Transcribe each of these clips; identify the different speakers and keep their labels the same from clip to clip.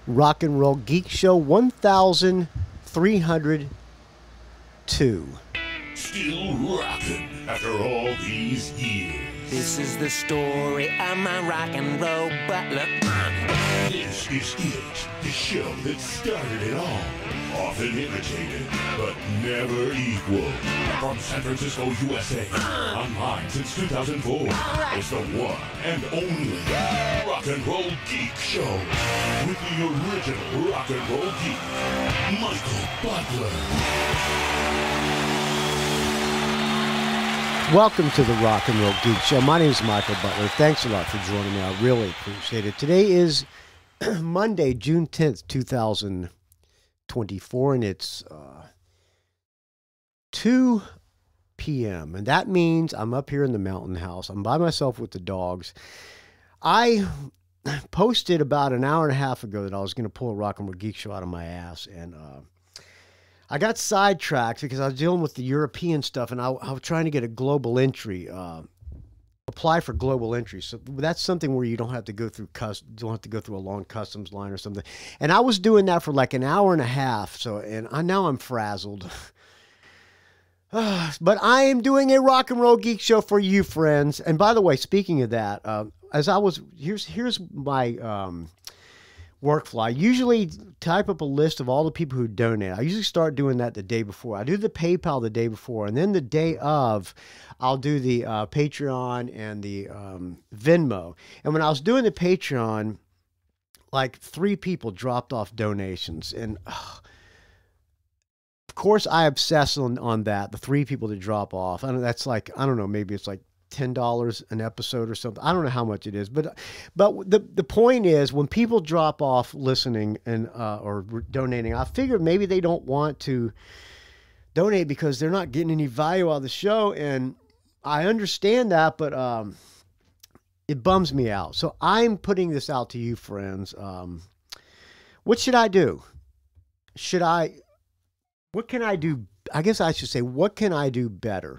Speaker 1: Rock and Roll Geek Show 1302.
Speaker 2: Still rocking after all these years.
Speaker 3: This is the story of my rock and roll butler.
Speaker 2: This is it, the show that started it all. Often imitated, but never equal. From San Francisco, USA. Online since 2004. It's the one and only Rock and Roll Geek Show. With the original rock and roll geek, Michael Butler.
Speaker 1: Welcome to the Rock and Roll Geek Show. My name is Michael Butler. Thanks a lot for joining me. I really appreciate it. Today is Monday, June 10th, 2024, and it's 2 p.m. And that means I'm up here in the mountain house. I'm by myself with the dogs. I posted about an hour and a half ago that I was going to pull a Rock and Roll Geek Show out of my ass, and I got sidetracked because I was dealing with the European stuff, and I was trying to get a global entry, apply for global entry. So that's something where you don't have to go through a long customs line or something. And I was doing that for like an hour and a half. So, now I'm frazzled. But I am doing a Rock and Roll Geek Show for you, friends. And by the way, speaking of that, here's my workflow. I usually type up a list of all the people who donate. I usually start doing that the day before. I do the PayPal the day before, and then the day of, I'll do the Patreon and the Venmo. And when I was doing the Patreon, like 3 people dropped off donations, and of course I obsess on that. The 3 people that drop off. That's like, I don't know, maybe it's like $10 an episode or something. I don't know how much it is, but the point is, when people drop off listening and or donating, I figured maybe they don't want to donate because they're not getting any value out of the show, and I understand that, but it bums me out. So I'm putting this out to you, friends. What should I do? What can I do? I guess I should say, what can I do better?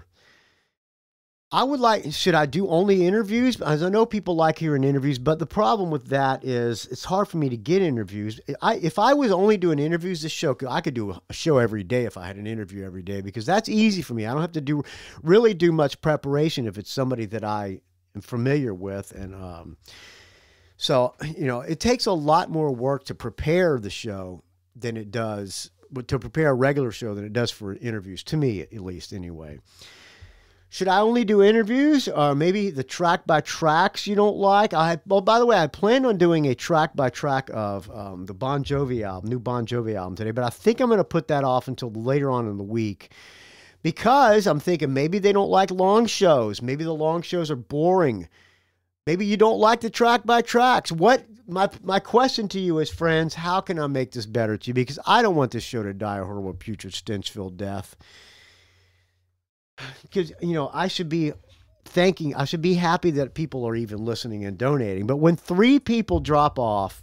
Speaker 1: Should I do only interviews? As I know people like hearing interviews, but the problem with that is it's hard for me to get interviews. If I was only doing interviews, I could do a show every day if I had an interview every day, because that's easy for me. I don't have to really do much preparation if it's somebody that I am familiar with. And so, it takes a lot more work to prepare the show than it does, to prepare a regular show than it does for interviews, to me at least anyway. Should I only do interviews, or maybe the track by tracks you don't like? By the way, I planned on doing a track by track of the Bon Jovi album, new Bon Jovi album today, but I think I'm going to put that off until later on in the week, because I'm thinking maybe they don't like long shows. Maybe the long shows are boring. Maybe you don't like the track by tracks. My question to you is, friends, how can I make this better to you? Because I don't want this show to die a horrible, putrid, stench-filled death. Because, I should be happy that people are even listening and donating. But when 3 people drop off,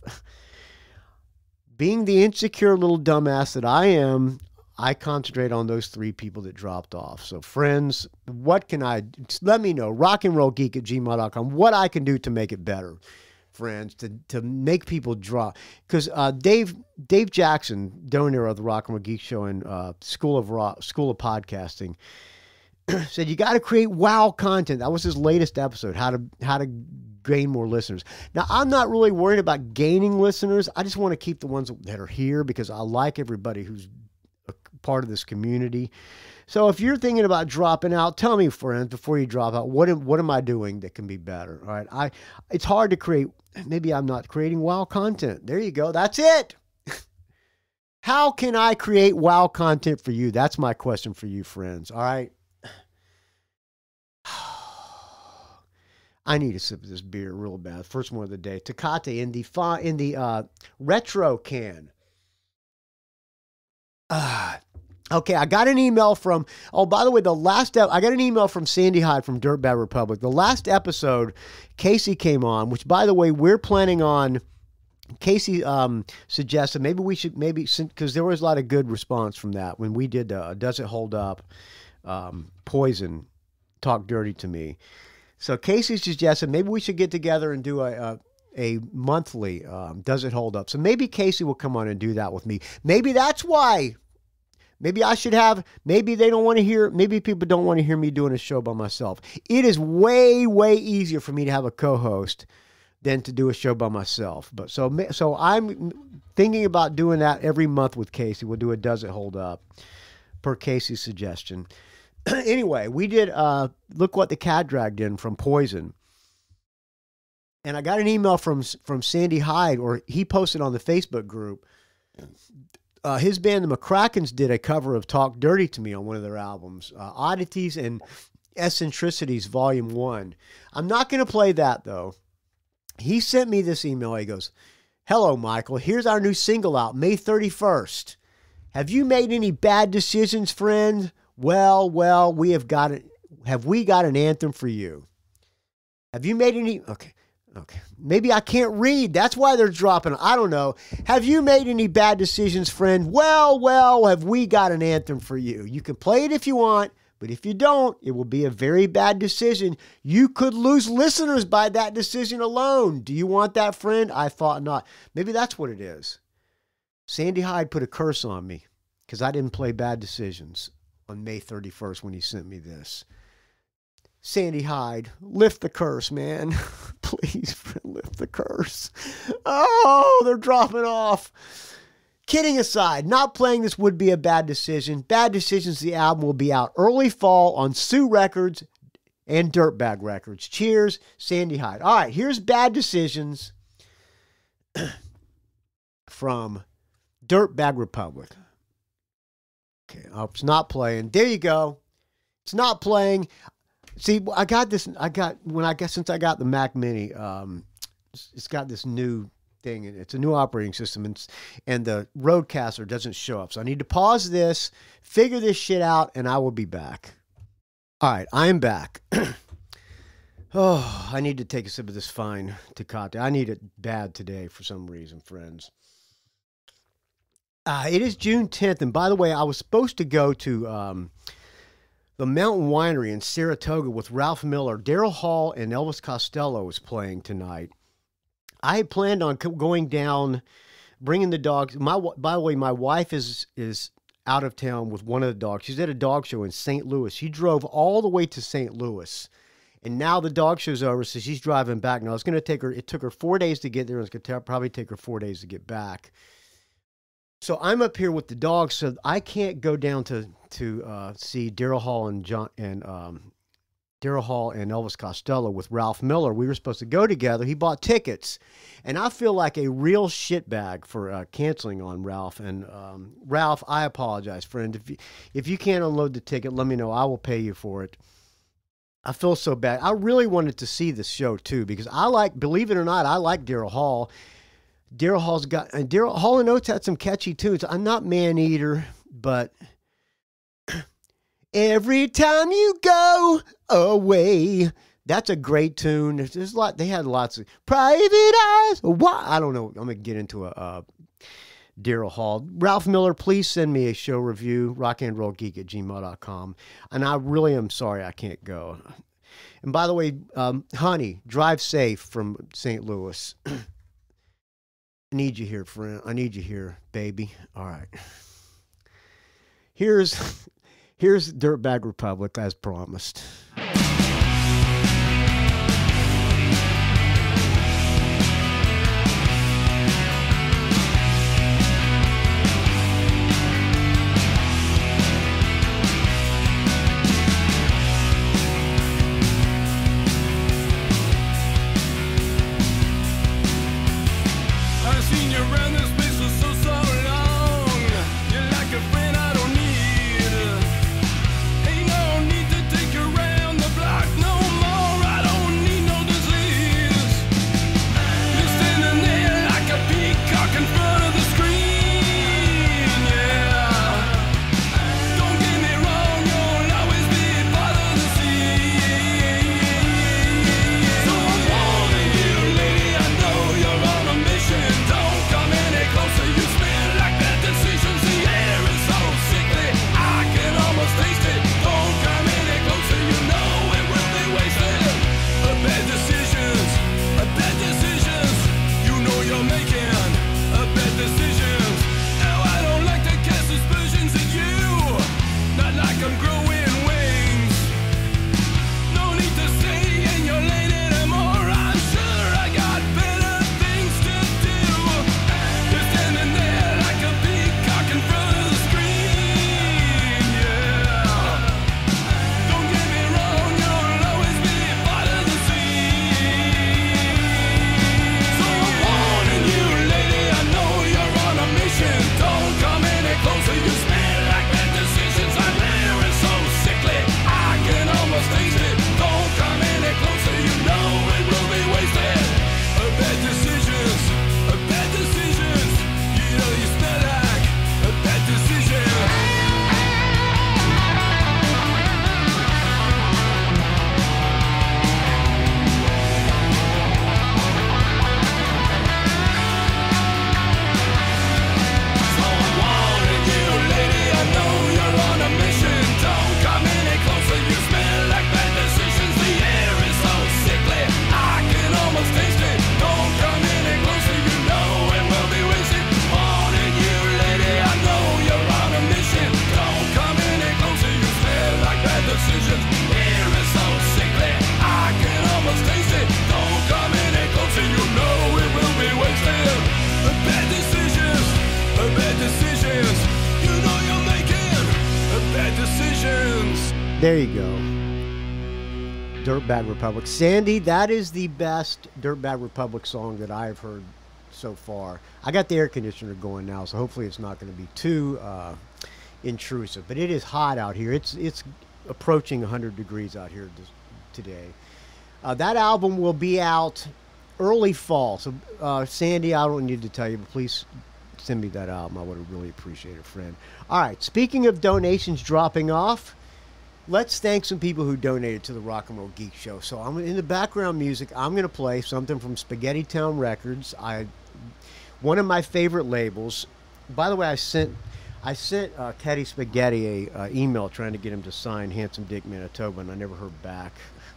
Speaker 1: being the insecure little dumbass that I am, I concentrate on those 3 people that dropped off. So, friends, what can I do? Let me know. rockandrollgeek@gmail.com. What I can do to make it better, friends, to make people drop. Because Dave Jackson, donor of the Rock and Roll Geek Show and School of Podcasting, said you got to create wow content. That was his latest episode, how to gain more listeners. Now, I'm not really worried about gaining listeners. I just want to keep the ones that are here, because I like everybody who's a part of this community. So if you're thinking about dropping out, tell me, friends, before you drop out, what am I doing that can be better? All right. It's hard to create. Maybe I'm not creating wow content. There you go. That's it. How can I create wow content for you? That's my question for you, friends. All right. I need a sip of this beer real bad. First one of the day. Tecate in the retro can. Okay, I got an email from, by the way, I got an email from Sandy Hyde from Dirtbag Republic. The last episode, Casey came on, which, by the way, we're planning on, Casey suggested because there was a lot of good response from that when we did Does It Hold Up? Poison, Talk Dirty to Me. So Casey suggested maybe we should get together and do a monthly Does It Hold Up. So maybe Casey will come on and do that with me. Maybe that's why. Maybe I should have, maybe they don't want to hear, maybe people don't want to hear me doing a show by myself. It is way, way easier for me to have a co-host than to do a show by myself. But so I'm thinking about doing that every month with Casey. We'll do a Does It Hold Up per Casey's suggestion. Anyway, we did Look What the Cat Dragged In from Poison. And I got an email from Sandy Hyde, or he posted on the Facebook group. His band, the McCrackens, did a cover of Talk Dirty to Me on one of their albums, Oddities and Eccentricities, Volume 1. I'm not going to play that, though. He sent me this email. He goes, "Hello, Michael. Here's our new single out, May 31st. Have you made any bad decisions, friend? Well, we have got it. Have we got an anthem for you? Have you made any..." Okay. Maybe I can't read. That's why they're dropping. I don't know. "Have you made any bad decisions, friend? Well, have we got an anthem for you? You can play it if you want, but if you don't, it will be a very bad decision. You could lose listeners by that decision alone. Do you want that, friend? I thought not." Maybe that's what it is. Sandy Hyde put a curse on me because I didn't play Bad Decisions on May 31st when he sent me this. Sandy Hyde, lift the curse, man. Please, lift the curse. Oh, they're dropping off. Kidding aside, not playing this would be a bad decision. Bad Decisions, the album, will be out early fall on Sue Records and Dirtbag Records. Cheers, Sandy Hyde. All right, here's Bad Decisions from Dirtbag Republic. Okay, it's not playing. There you go. It's not playing. See, since I got the Mac Mini, it's got this new thing, and it's a new operating system, and the Rodecaster doesn't show up. So I need to pause this, figure this shit out, and I will be back. All right, I am back. Oh, I need to take a sip of this fine Tecate. I need it bad today for some reason, friends. It is June 10th, and by the way, I was supposed to go to the Mountain Winery in Saratoga with Ralph Miller. Daryl Hall and Elvis Costello was playing tonight. I had planned on going down, bringing the dogs. By the way, my wife is out of town with one of the dogs. She's at a dog show in St. Louis. She drove all the way to St. Louis, and now the dog show's over, so she's driving back. Now, it's going to take her, it took her 4 days to get there, and it's going to probably take her 4 days to get back. So I'm up here with the dogs, so I can't go down to see Daryl Hall and Daryl Hall and Elvis Costello with Ralph Miller. We were supposed to go together. He bought tickets, and I feel like a real shitbag for canceling on Ralph. And Ralph, I apologize, friend. If you can't unload the ticket, let me know. I will pay you for it. I feel so bad. I really wanted to see this show too because believe it or not, I like Daryl Hall. Daryl Hall and Oates had some catchy tunes. I'm not Man-Eater, but every time you go away, that's a great tune. There's a lot. They had lots of Private Eyes. What? I don't know. I'm gonna get into a Daryl Hall. Ralph Miller, please send me a show review. rockandrollgeek@gmail.com. And I really am sorry I can't go. And by the way, honey, drive safe from St. Louis. I need you here, friend. I need you here, baby. All right. Here's Dirtbag Republic as promised.
Speaker 4: Don't come any closer.
Speaker 1: There you go. Dirtbag Republic. Sandy, that is the best Dirtbag Republic song that I've heard so far. I got the air conditioner going now, so hopefully it's not going to be too intrusive. But it is hot out here. It's approaching 100 degrees out here today. That album will be out early fall. So, Sandy, I don't need to tell you, but please send me that album. I would have really appreciated it, friend. All right, speaking of donations dropping off, let's thank some people who donated to the Rock and Roll Geek Show. So I'm in the background music. I'm going to play something from Spaghetti Town Records. One of my favorite labels. By the way, I sent Teddy Spaghetti a email trying to get him to sign Handsome Dick Manitoba, and I never heard back.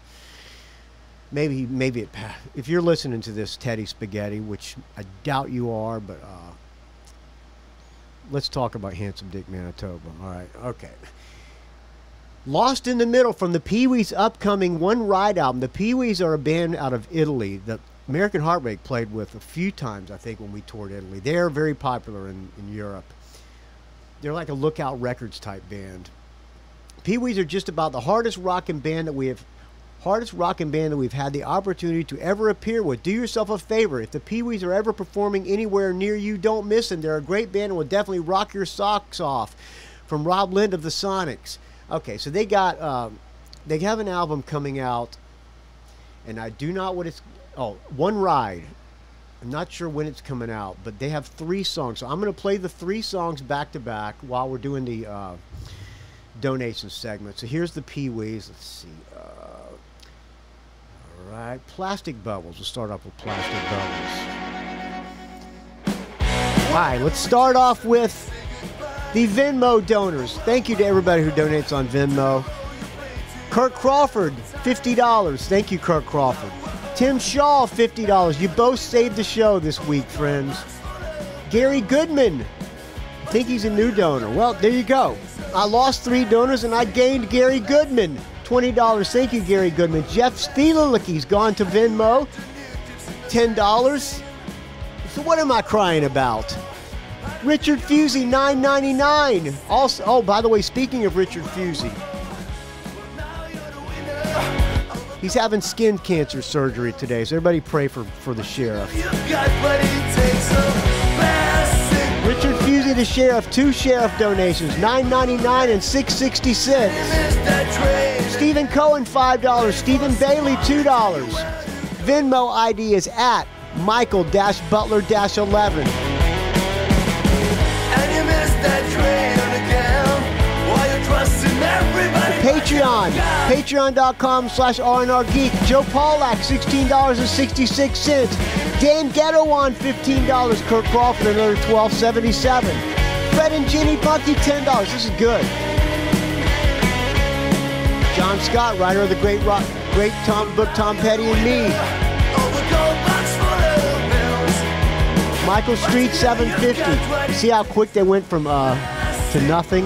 Speaker 1: Maybe if you're listening to this, Teddy Spaghetti, which I doubt you are, but let's talk about Handsome Dick Manitoba. All right, okay. Lost in the Middle from the Pee-wee's upcoming One Ride album. The Pee-wees are a band out of Italy that American Heartbreak played with a few times, I think, when we toured Italy. They're very popular in Europe. They're like a Lookout Records type band. Pee-wees are just about the hardest rockin' band that we've had the opportunity to ever appear with. Do yourself a favor. If the Pee-wees are ever performing anywhere near you, don't miss them. They're a great band and will definitely rock your socks off. From Rob Lind of the Sonics. Okay, so they have an album coming out, and I do not what it's. Oh, One Ride. I'm not sure when it's coming out, but they have 3 songs. So I'm going to play the 3 songs back to back while we're doing the donation segment. So here's the Pee-wees. Let's see. All right, Plastic Bubbles. We'll start off with Plastic Bubbles. All right, let's start off with the Venmo donors. Thank you to everybody who donates on Venmo. Kirk Crawford, $50. Thank you, Kirk Crawford. Tim Shaw, $50. You both saved the show this week, friends. Gary Goodman. I think he's a new donor. Well, there you go. I lost 3 donors and I gained Gary Goodman. $20. Thank you, Gary Goodman. Jeff Steelalicky's gone to Venmo. $10. So what am I crying about? Richard Fusey, $9.99. Also, oh, by the way, speaking of Richard Fusey, he's having skin cancer surgery today, so everybody pray for the sheriff. Richard Fusey, the sheriff, 2 sheriff donations, $9.99 and $6.66. Stephen Cohen, $5. Stephen Bailey, $2. Venmo ID is at Michael-Butler-11. Patreon, patreon.com/RNR Geek. Joe Pollack, $16.66. Dan Ghettowan, $15. Kirk Crawford, another $12.77. Fred and Ginny Bucky, $10. This is good. John Scott, writer of the great book Tom Petty and Me. Michael Street, $7.50. See how quick they went from to nothing?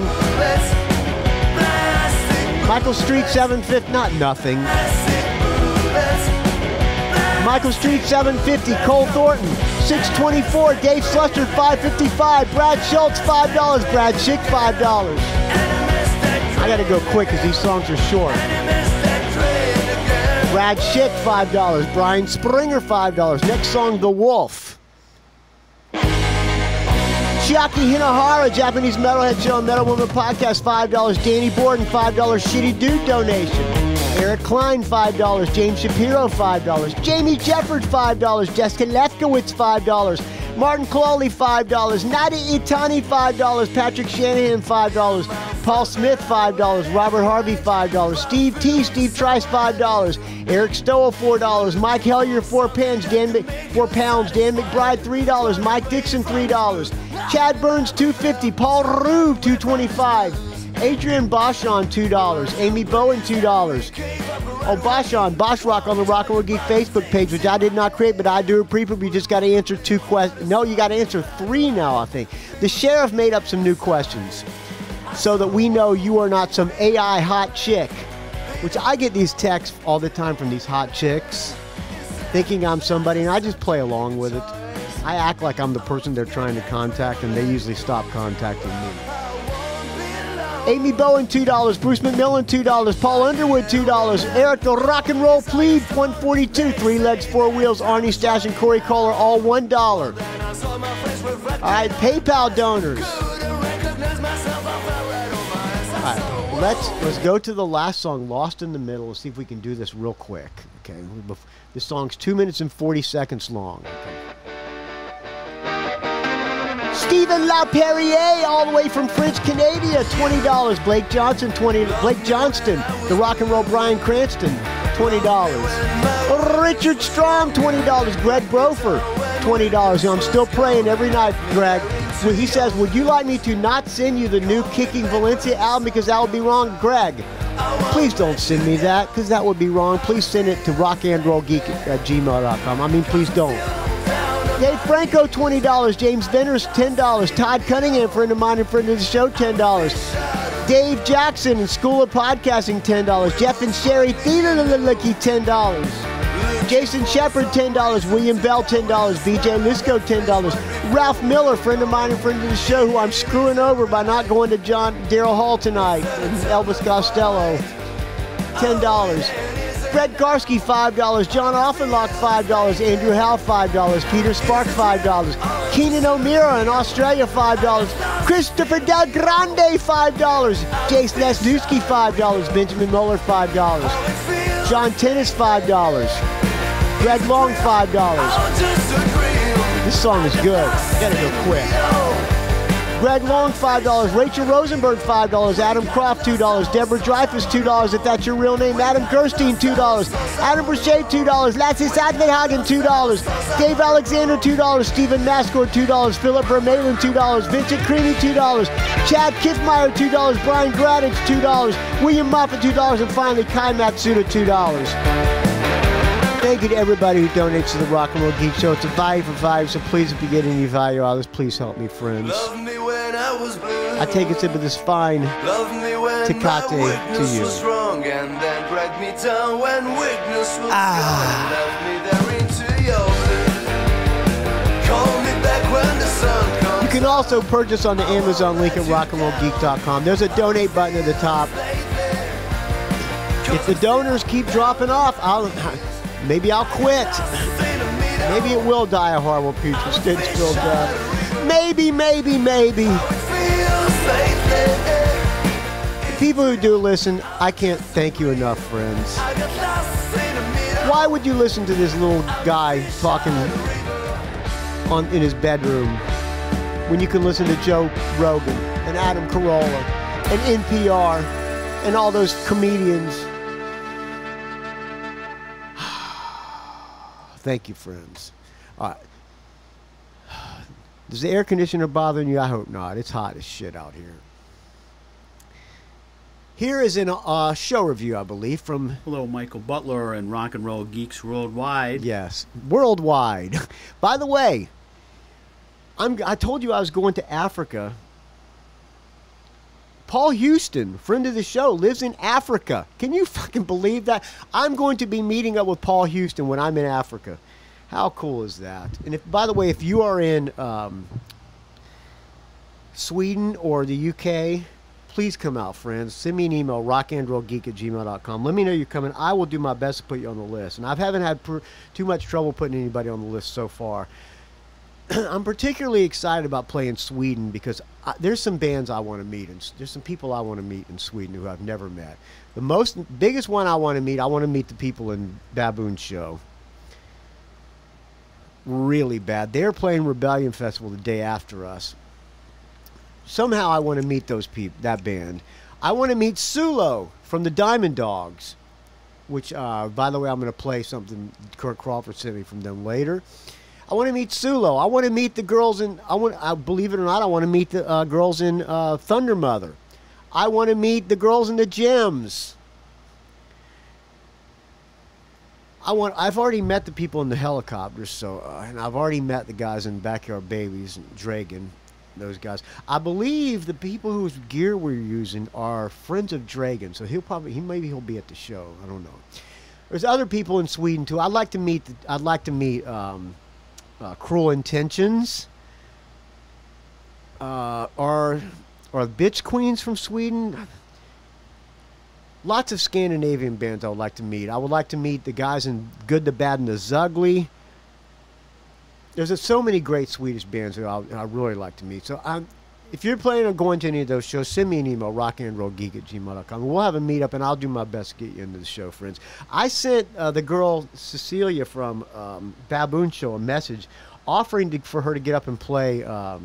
Speaker 1: Michael Street, $7.50. Not nothing. Michael Street, $7.50. Cole Thornton, $6.24. Dave Slusher, $5.55. Brad Schultz, $5. Brad Schick, $5. I gotta go quick because these songs are short. Brad Schick, $5. Brian Springer, $5. Next song, The Wolf. Chiaki Hinahara, Japanese Metalhead Show and Metal Woman Podcast, $5. Danny Borden, $5. Shitty Dude donation. Eric Klein, $5. James Shapiro, $5. Jamie Jefford, $5. Jessica Lefkowitz, $5. Martin Cololi, $5. Nadia Itani, $5. Patrick Shanahan, $5. Paul Smith, $5. Robert Harvey, $5. Steve T. Steve Trice, $5. Eric Stoll, $4. Mike Hellier, 4 pounds. Dan McBride, $3. Mike Dixon, $3. Chad Burns, $2.50. Paul Rube, $2.25. Adrian Boschon, $2. Amy Bowen, $2. Oh, Boschon, Bosch Rock on the Rock and Roll Geek Facebook page, which I did not create, but I do approve. You just got to answer 2 questions. No, you got to answer 3 now, I think. The sheriff made up some new questions so that we know you are not some AI hot chick, which I get these texts all the time from these hot chicks thinking I'm somebody, and I just play along with it. I act like I'm the person they're trying to contact, and they usually stop contacting me. Amy Bowen, $2. Bruce McMillan, $2. Paul Underwood, $2. Eric the Rock and Roll Plebe, $142. Three Legs, Four Wheels, Arnie Stash, and Corey Kohler, all $1. All right, PayPal donors. All right, let's go to the last song, Lost in the Middle. Let's see if we can do this real quick. Okay, this song's 2 minutes and 40 seconds long. Okay. Stephen LaPerriere, all the way from French Canada, $20. Blake Johnson, Blake Johnston, the Rock and Roll Brian Cranston, $20. Richard Strom, $20. Greg Brofer, $20. I'm still praying every night, Greg. He says, would you like me to not send you the new Kicking Valencia album because that would be wrong? Greg, please don't send me that because that would be wrong. Please send it to rockandrollgeek@gmail.com. I mean, please don't. Dave Franco, $20. James Venners, $10. Todd Cunningham, friend of mine and friend of the show, $10. Dave Jackson and School of Podcasting, $10. Jeff and Sherry Thielelicki, $10. Jason Shepard, $10. William Bell, $10. BJ Lisco, $10. Ralph Miller, friend of mine and friend of the show, who I'm screwing over by not going to Daryl Hall tonight, and Elvis Costello, $10. Fred Garski, $5. John Offenlock, $5. Andrew Howe, $5. Peter Spark, $5. Keenan O'Meara in Australia, $5. Christopher Del Grande, $5. Jace Lesnewski, $5. Benjamin Muller, $5. John Tennis, $5. Greg Long, $5. This song is good. Gotta go quick. Greg Long, $5. Rachel Rosenberg, $5. Adam Croft, $2. Deborah Dreyfus, $2. If that's your real name. Adam Gerstein, $2. Adam Brachet, $2. Lassie Sadvenhagen, $2. Dave Alexander, $2. Stephen Mascor, $2. Philip Vermeulen, $2. Vincent Creamy, $2. Chad Kiffmeyer, $2. Brian Gradich, $2. William Moffat, $2. And finally, Kai Matsuda, $2. Thank you to everybody who donates to the Rock and Roll Geek Show. It's a value for value, so please, if you get any value out of this, please help me, friends. I take a sip of this fine Tecate to you. You can also purchase on the Amazon link at rockandrollgeek.com. There's a donate button at the top. If the donors keep dropping off, maybe I'll quit. Maybe it will die a horrible Peter Stinchfield death. Maybe. The people who do listen, I can't thank you enough, friends. Why would you listen to this little guy talking in his bedroom when you can listen to Joe Rogan and Adam Carolla and NPR and all those comedians? Thank you, friends. All right. Is the air conditioner bothering you? I hope not. It's hot as shit out here. Here is a show review, I believe, from...
Speaker 4: Hello, Michael Butler and Rock and Roll Geeks Worldwide.
Speaker 1: Yes, worldwide. By the way, I told you I was going to Africa. Paul Houston, friend of the show, lives in Africa. Can you fucking believe that? I'm going to be meeting up with Paul Houston when I'm in Africa. How cool is that? And if, by the way, if you are in Sweden or the UK, please come out, friends. Send me an email, rockandrollgeek@gmail.com. Let me know you're coming. I will do my best to put you on the list. And I haven't had too much trouble putting anybody on the list so far. I'm particularly excited about playing Sweden because there's some bands I want to meet, and there's some people I want to meet in Sweden who I've never met. The biggest one I want to meet the people in Baboon Show. Really bad. They're playing Rebellion Festival the day after us. Somehow I want to meet those people, that band. I want to meet Sulo from the Diamond Dogs, which, by the way, I'm going to play something Kurt Crawford sent me from them later. I want to meet Sulo. I want to meet the girls in, believe it or not, I want to meet the girls in Thunder Mother. I want to meet the girls in the Gems. I've already met the people in the helicopters, and I've already met the guys in Backyard Babies and Dragon, those guys. I believe the people whose gear we're using are friends of Dragon, so maybe he'll be at the show. I don't know. There's other people in Sweden too. I'd like to meet Cruel Intentions, or or Bitch Queens from Sweden. Lots of Scandinavian bands I would like to meet. I would like to meet the guys in Good, the Bad, and the Zugly. There's so many great Swedish bands that I really like to meet. So if you're planning on going to any of those shows, send me an email, rockandrollgeek@gmail.com. We'll have a meetup, and I'll do my best to get you into the show, friends. I sent the girl, Cecilia from Baboon Show, a message offering for her to get up and play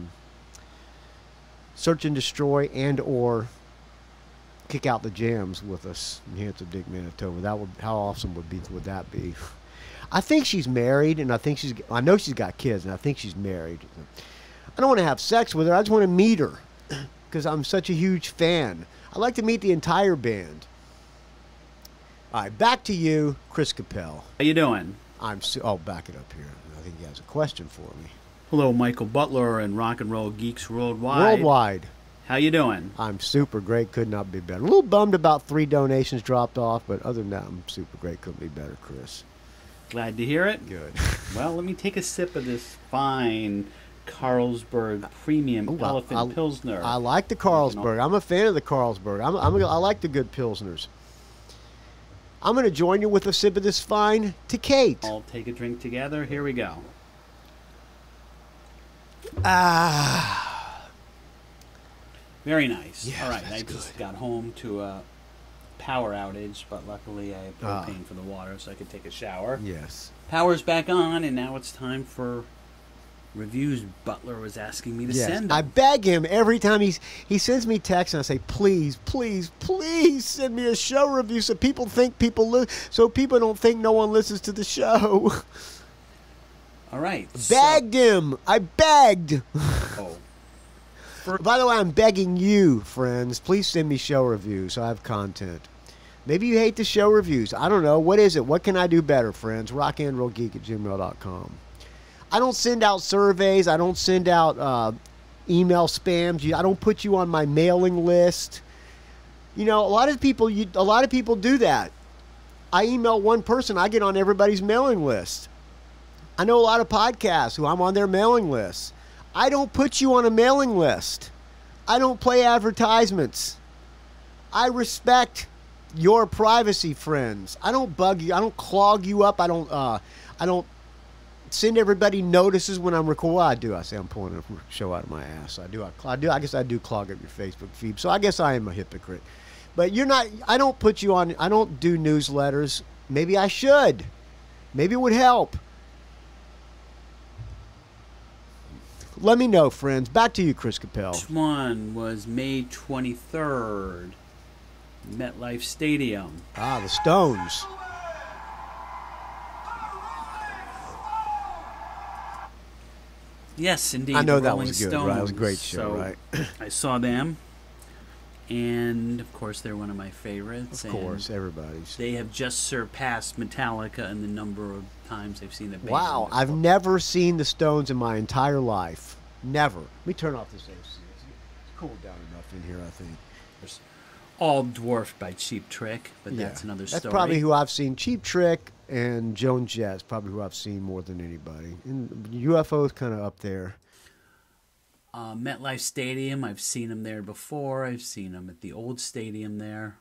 Speaker 1: Search and Destroy and or Kick Out the Jams with us in Handsome Dick, Manitoba. How awesome would that be? I think she's married, and I know she's got kids, and I think she's married. I don't want to have sex with her. I just want to meet her because I'm such a huge fan. I'd like to meet the entire band. All right, back to you, Chris Capel.
Speaker 4: How you doing?
Speaker 1: Oh, back it up here. I think he has a question for me.
Speaker 4: Hello, Michael Butler and Rock and Roll Geeks Worldwide.
Speaker 1: Worldwide.
Speaker 4: How you doing?
Speaker 1: I'm super great. Could not be better. A little bummed about 3 donations dropped off, but other than that, I'm super great. Couldn't be better, Chris.
Speaker 4: Glad to hear it.
Speaker 1: Good.
Speaker 4: Well, let me take a sip of this fine Carlsberg Premium Elephant Pilsner.
Speaker 1: I like the Carlsberg. I'm a fan of the Carlsberg. I like the good Pilsners. I'm going to join you with a sip of this fine to Kate.
Speaker 4: I'll take a drink together. Here we go. Very nice.
Speaker 1: Yeah,
Speaker 4: all right,
Speaker 1: that's
Speaker 4: I just got home to a power outage, but luckily I had propane for the water so I could take a shower.
Speaker 1: Yes.
Speaker 4: Power's back on, and now it's time for reviews Butler was asking me to send him.
Speaker 1: I beg him every time he sends me texts, and I say, please, please, please send me a show review so people don't think no one listens to the show.
Speaker 4: All right.
Speaker 1: Begged him. I begged.
Speaker 4: Oh.
Speaker 1: By the way, I'm begging you, friends, please send me show reviews so I have content. Maybe you hate the show reviews. I don't know. What is it? What can I do better, friends? rockandrollgeek@gmail.com. I don't send out surveys. I don't send out email spams. I don't put you on my mailing list. You know, a lot of people do that. I email one person, I get on everybody's mailing list. I know a lot of podcasts who I'm on their mailing list. I don't put you on a mailing list. I don't play advertisements. I respect your privacy, friends. I don't bug you. I don't clog you up. I don't send everybody notices when I'm recording. Well, I do. I say I'm pulling a show out of my ass. I guess I do clog up your Facebook feed. So I guess I am a hypocrite. But you're not. I don't put you on. I don't do newsletters. Maybe I should. Maybe it would help. Let me know, friends. Back to you, Chris Capel.
Speaker 4: This one was May 23rd, MetLife Stadium.
Speaker 1: Ah, the Stones.
Speaker 4: Yes, indeed.
Speaker 1: I know
Speaker 4: the
Speaker 1: that
Speaker 4: Rolling
Speaker 1: was good,
Speaker 4: Stones.
Speaker 1: right? It was a great show,
Speaker 4: So,
Speaker 1: right?
Speaker 4: I saw them, and of course they're one of my favorites.
Speaker 1: Of course, everybody's.
Speaker 4: They have just surpassed Metallica in the number of times I've seen the band.
Speaker 1: Wow, I've never seen the Stones in my entire life. Never. Let me turn off this AC. It's cooled down enough in here, I think.
Speaker 4: All dwarfed by Cheap Trick, but that's another story.
Speaker 1: That's probably who I've seen. Cheap Trick and Joan Jett's probably who I've seen more than anybody. And UFO's kind of up there.
Speaker 4: MetLife Stadium, I've seen them there before. I've seen them at the old stadium there.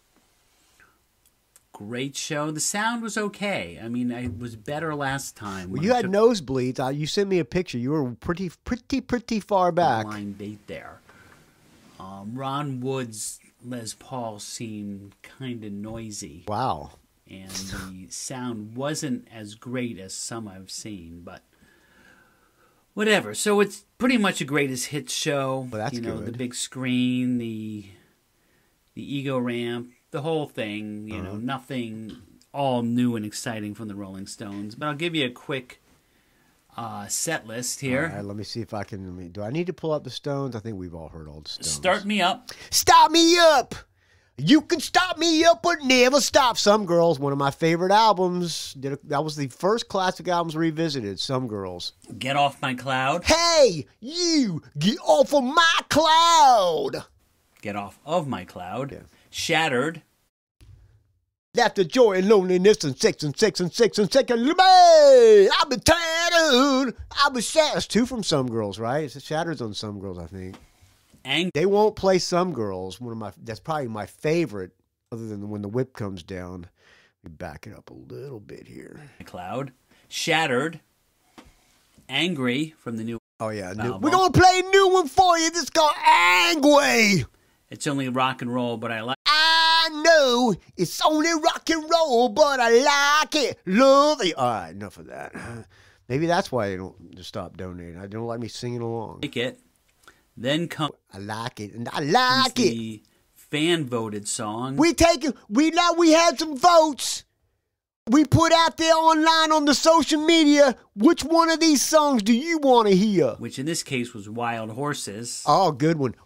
Speaker 4: Great show. The sound was okay. I mean, it was better last time.
Speaker 1: Well, you had nosebleeds. You sent me a picture. You were pretty far back.
Speaker 4: Blind date there. Ron Wood's Les Paul seemed kind of noisy.
Speaker 1: Wow.
Speaker 4: And the sound wasn't as great as some I've seen, but whatever. So it's pretty much a greatest hits show.
Speaker 1: Well, that's good.
Speaker 4: The big screen, the ego ramp, the whole thing. You know, nothing all new and exciting from the Rolling Stones. But I'll give you a quick set list here.
Speaker 1: All right, let me see if I can. Do I need to pull up the Stones? I think we've all heard all the Stones.
Speaker 4: Start Me Up.
Speaker 1: Stop me up. You can stop me up, but never stop. Some Girls, one of my favorite albums. That was the first classic albums revisited. Some Girls.
Speaker 4: Get Off My Cloud.
Speaker 1: Hey, you get off of my cloud.
Speaker 4: Get Off of My Cloud.
Speaker 1: Yeah.
Speaker 4: Shattered.
Speaker 1: Laughter, joy, and loneliness, and sex, and sex, and sex, and sex, and I've been tattooed. I've been shattered. That's two from Some Girls, right? It's Shattered's on Some Girls, I think. They Won't Play Some Girls. That's probably my favorite, other than When the Whip Comes Down. Let me back it up a little bit here.
Speaker 4: Cloud. Shattered. Angry from the new
Speaker 1: Oh yeah,
Speaker 4: album.
Speaker 1: we're gonna play a new one for you. This is called Angry.
Speaker 4: It's only rock and roll, but I like.
Speaker 1: I know it's only rock and roll, but I like it. Love it. All right, enough of that. Maybe that's why they don't just stop donating. I don't like me singing along.
Speaker 4: It. Then comes
Speaker 1: I like it, and I like it.
Speaker 4: the fan voted song.
Speaker 1: We had some votes. We put out there online on the social media. Which one of these songs do you want to hear?
Speaker 4: Which in this case was Wild Horses.
Speaker 1: Oh, good one.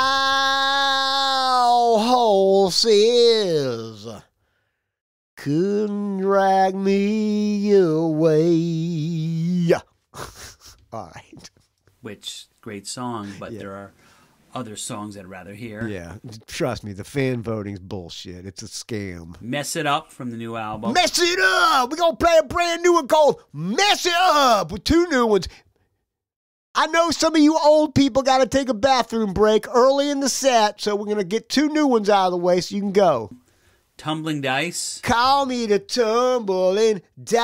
Speaker 1: Wild horses couldn't drag me away. All right.
Speaker 4: Which, great song, but there are other songs I'd rather hear.
Speaker 1: Yeah, trust me, the fan voting's bullshit. It's a scam.
Speaker 4: Mess It Up from the new album.
Speaker 1: Mess It Up! We're going to play a brand new one called Mess It Up with 2 new ones. I know some of you old people got to take a bathroom break early in the set, so we're going to get 2 new ones out of the way so you can go.
Speaker 4: Tumbling Dice.
Speaker 1: Call me the tumbling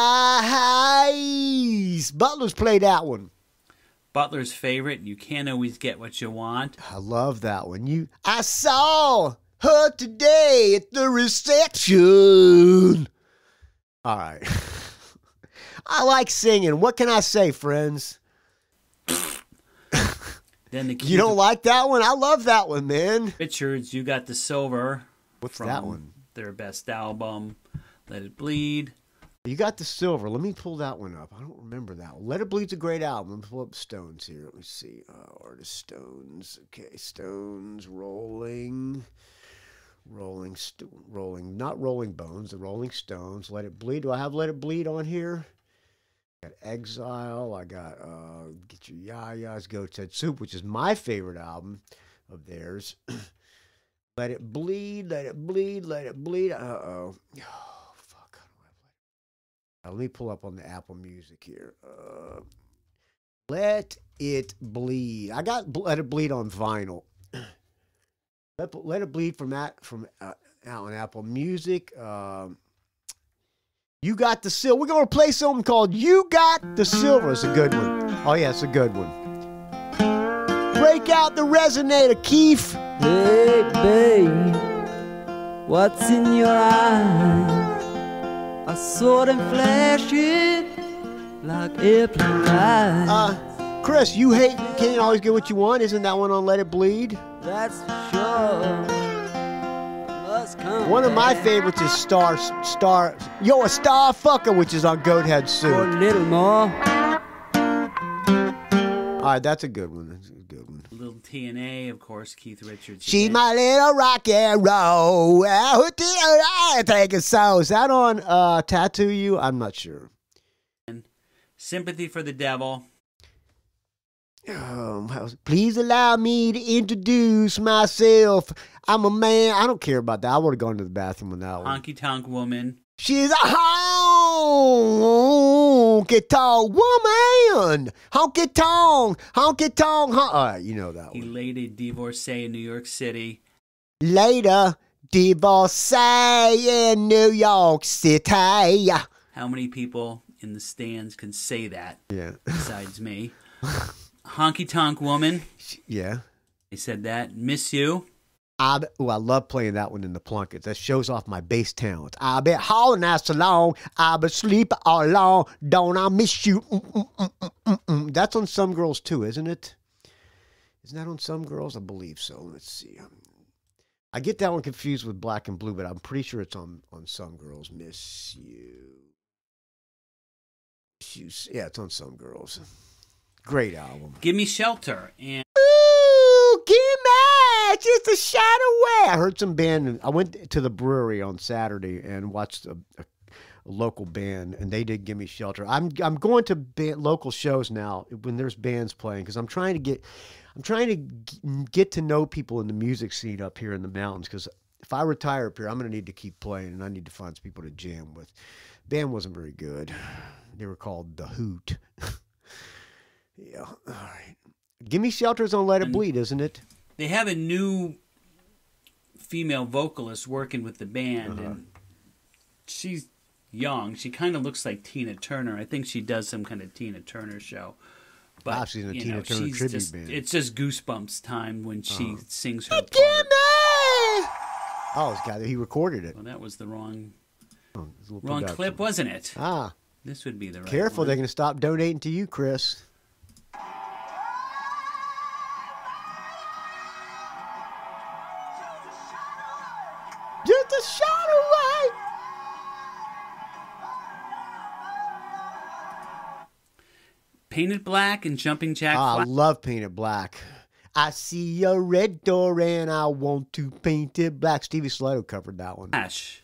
Speaker 1: dice. Butler's played that one.
Speaker 4: Butler's favorite, You Can't Always Get What You Want.
Speaker 1: I love that one. I saw her today at the reception. All right. I like singing. What can I say, friends?
Speaker 4: Then the
Speaker 1: You don't like that one? I love that one, man.
Speaker 4: Richards, You Got the Silver.
Speaker 1: What's
Speaker 4: from
Speaker 1: that one?
Speaker 4: Their best album, Let It Bleed.
Speaker 1: You Got the Silver. Let me pull that one up. I don't remember that one. Let It Bleed's a great album. Let me pull up Stones here. Let me see. Artist Stones. Okay, Stones. Rolling. Not Rolling Bones. The Rolling Stones. Let It Bleed. Do I have Let It Bleed on here? I got Exile. I got Get Your Yayas. Go Ted Soup, which is my favorite album of theirs. Let It Bleed. Let It Bleed. Let It Bleed. Uh-oh. Let me pull up on the Apple Music here. Let It Bleed. I got Let It Bleed on vinyl. Let It Bleed from out on Apple Music. You Got the Silver. We're going to play something called You Got the Silver. It's a good one. Oh, yeah, it's a good one. Break out the resonator, Keith.
Speaker 5: Hey, babe, what's in your eyes? I saw them flashing like airplane lights.
Speaker 1: Chris, Can't Always Get What You Want. Isn't that one on Let It Bleed?
Speaker 5: That's for sure. Must come
Speaker 1: One of my
Speaker 5: back
Speaker 1: favorites is Star Fucker, which is on Goathead
Speaker 5: for
Speaker 1: Soup.
Speaker 5: a little more.
Speaker 1: All right, that's a good one. That's a good one.
Speaker 4: Little TNA, of course, Keith Richards.
Speaker 1: She's my little rock and roll. I take a song. Is that on Tattoo You? I'm not sure.
Speaker 4: Sympathy for the Devil.
Speaker 1: Please allow me to introduce myself. I'm a man. I don't care about that. I would have gone to the bathroom with that one.
Speaker 4: Honky Tonk Woman.
Speaker 1: She's a honky tonk woman. Honky tonk. Honky tonk. All right, you know that
Speaker 4: He
Speaker 1: one.
Speaker 4: laid a divorcee in New York City.
Speaker 1: Later, divorcee in New York City.
Speaker 4: How many people in the stands can say that
Speaker 1: Yeah.
Speaker 4: besides me? Honky Tonk Woman.
Speaker 1: Yeah.
Speaker 4: They said that. Miss You.
Speaker 1: I love playing that one in the Plunkets. That shows off my bass talent. I've been hauling ass along. I've been sleeping all along. Don't I miss you? That's on Some Girls too, isn't it? Isn't that on Some Girls? I believe so. Let's see. I get that one confused with Black and Blue, but I'm pretty sure it's on Some Girls. Miss You. Yeah, it's on Some Girls. Great album.
Speaker 4: Give Me Shelter. And
Speaker 1: Ooh, get mad, just a shot away. I heard some band. I went to the brewery on Saturday and watched a local band, and they did Give Me Shelter. I'm going to local shows now when there's bands playing because I'm trying to get to know people in the music scene up here in the mountains. Because if I retire up here, I'm going to need to keep playing, and I need to find some people to jam with. Band wasn't very good. They were called The Hoot. Yeah, all right. Give Me Shelter's on Let It Bleed, isn't it?
Speaker 4: they have a new female vocalist working with the band, and she's young. She kind of looks like Tina Turner. I think she does some kind of Tina Turner show. But,
Speaker 1: Wow, she's in a Tina Turner tribute band.
Speaker 4: It's just goosebumps time when she sings her part.
Speaker 1: Oh, this guy, he recorded it.
Speaker 4: Well, that was the wrong
Speaker 1: It's a little
Speaker 4: wrong
Speaker 1: production.
Speaker 4: clip, wasn't it?
Speaker 1: Ah,
Speaker 4: This would be the right
Speaker 1: careful,
Speaker 4: one.
Speaker 1: they're going to stop donating to you, Chris. Just a shot away.
Speaker 4: Painted Black and Jumping Jack
Speaker 1: I
Speaker 4: Flash.
Speaker 1: love Painted Black. I see a red door and I want to paint it black. Stevie Slutto covered that one.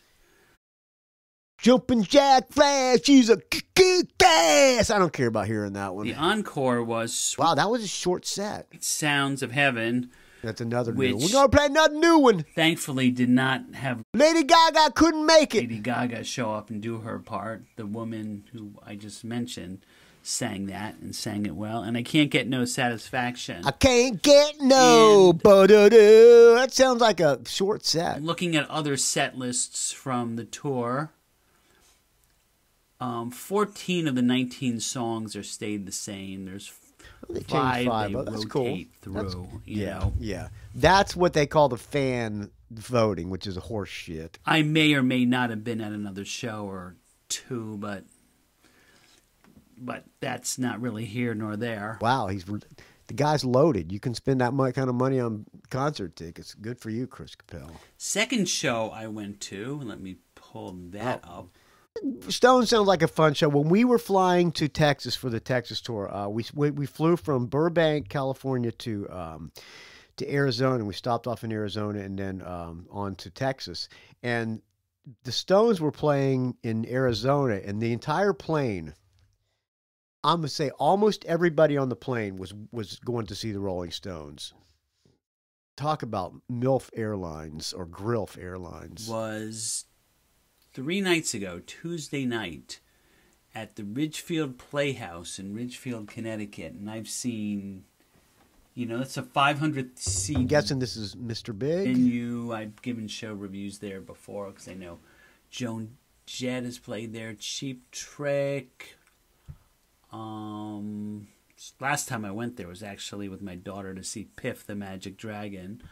Speaker 1: Jumping Jack Flash, she's a kick-ass. I don't care about hearing that one.
Speaker 4: The encore was Sweet
Speaker 1: Wow, that was a short set.
Speaker 4: Sounds of Heaven.
Speaker 1: That's another new
Speaker 4: Which-
Speaker 1: one. We're going to play another new one.
Speaker 4: Thankfully, did not have
Speaker 1: Lady Gaga couldn't make it.
Speaker 4: Lady Gaga show up and do her part. The woman who I just mentioned sang that and sang it well. And I can't get no satisfaction.
Speaker 1: I can't get no. Ba-da-da. That sounds like a short set.
Speaker 4: Looking at other set lists from the tour, 14 of the 19 songs are stayed the same. There's
Speaker 1: They changed
Speaker 4: five they
Speaker 1: but that's
Speaker 4: rotate
Speaker 1: cool.
Speaker 4: through.
Speaker 1: That's-
Speaker 4: you
Speaker 1: yeah,
Speaker 4: know.
Speaker 1: yeah. That's what they call the fan voting, which is a horse shit.
Speaker 4: I may or may not have been at another show or two, but that's not really here nor there.
Speaker 1: Wow, the guy's loaded. You can spend that kind of money on concert tickets. Good for you, Chris Capel.
Speaker 4: Second show I went to, let me pull that up.
Speaker 1: Stone sounds like a fun show. When we were flying to Texas for the Texas tour, we flew from Burbank, California to Arizona. We stopped off in Arizona and then on to Texas. And the Stones were playing in Arizona, and the entire plane, I'm gonna say almost everybody on the plane was going to see the Rolling Stones. Talk about MILF Airlines or GRILF Airlines.
Speaker 4: Was 3 nights ago, Tuesday night, at the Ridgefield Playhouse in Ridgefield, Connecticut. And I've seen, that's a 500 seat
Speaker 1: I'm guessing this is Mr. Big.
Speaker 4: venue. I've given show reviews there before because I know Joan Jett has played there. Cheap Trick. Last time I went there was actually with my daughter to see Piff the Magic Dragon.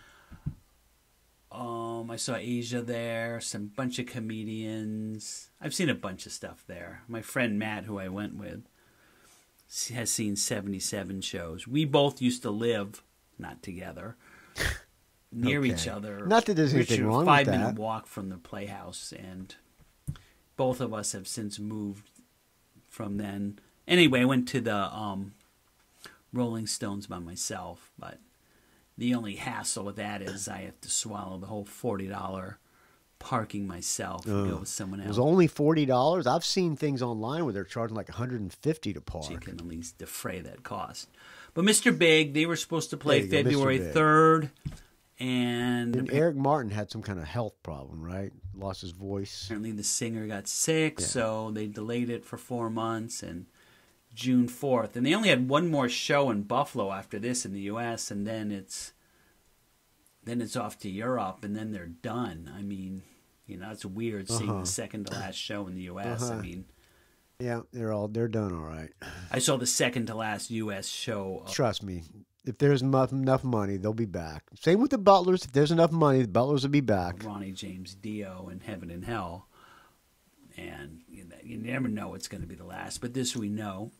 Speaker 4: I saw Asia there, some bunch of comedians. I've seen a bunch of stuff there. My friend Matt, who I went with, has seen 77 shows. We both used to live, not together, near
Speaker 1: Okay.
Speaker 4: each other.
Speaker 1: Not that there's anything wrong with that.
Speaker 4: 5-minute walk from the Playhouse, and both of us have since moved from then. Anyway, I went to the Rolling Stones by myself, but the only hassle with that is I have to swallow the whole $40 parking myself and go with someone
Speaker 1: It
Speaker 4: else.
Speaker 1: was only $40. I've seen things online where they're charging like $150 to park.
Speaker 4: So you can at least defray that cost. But Mr. Big, they were supposed to play
Speaker 1: There you go, Mr.
Speaker 4: February
Speaker 1: Big.
Speaker 4: 3rd, and
Speaker 1: And Eric Martin had some kind of health problem, right? Lost his voice.
Speaker 4: apparently the singer got sick, so they delayed it for 4 months, and June 4th. And they only had one more show in Buffalo after this in the U.S., and then it's off to Europe, and then they're done. I mean, it's weird seeing the second to last show in the U.S. I mean,
Speaker 1: Yeah, they're done all right.
Speaker 4: I saw the second to last U.S. show of
Speaker 1: Trust me. If there's enough money, they'll be back. Same with the Butlers. If there's enough money, the Butlers will be back.
Speaker 4: Ronnie James Dio in Heaven and Hell. And you never know what's going to be the last, but this we know.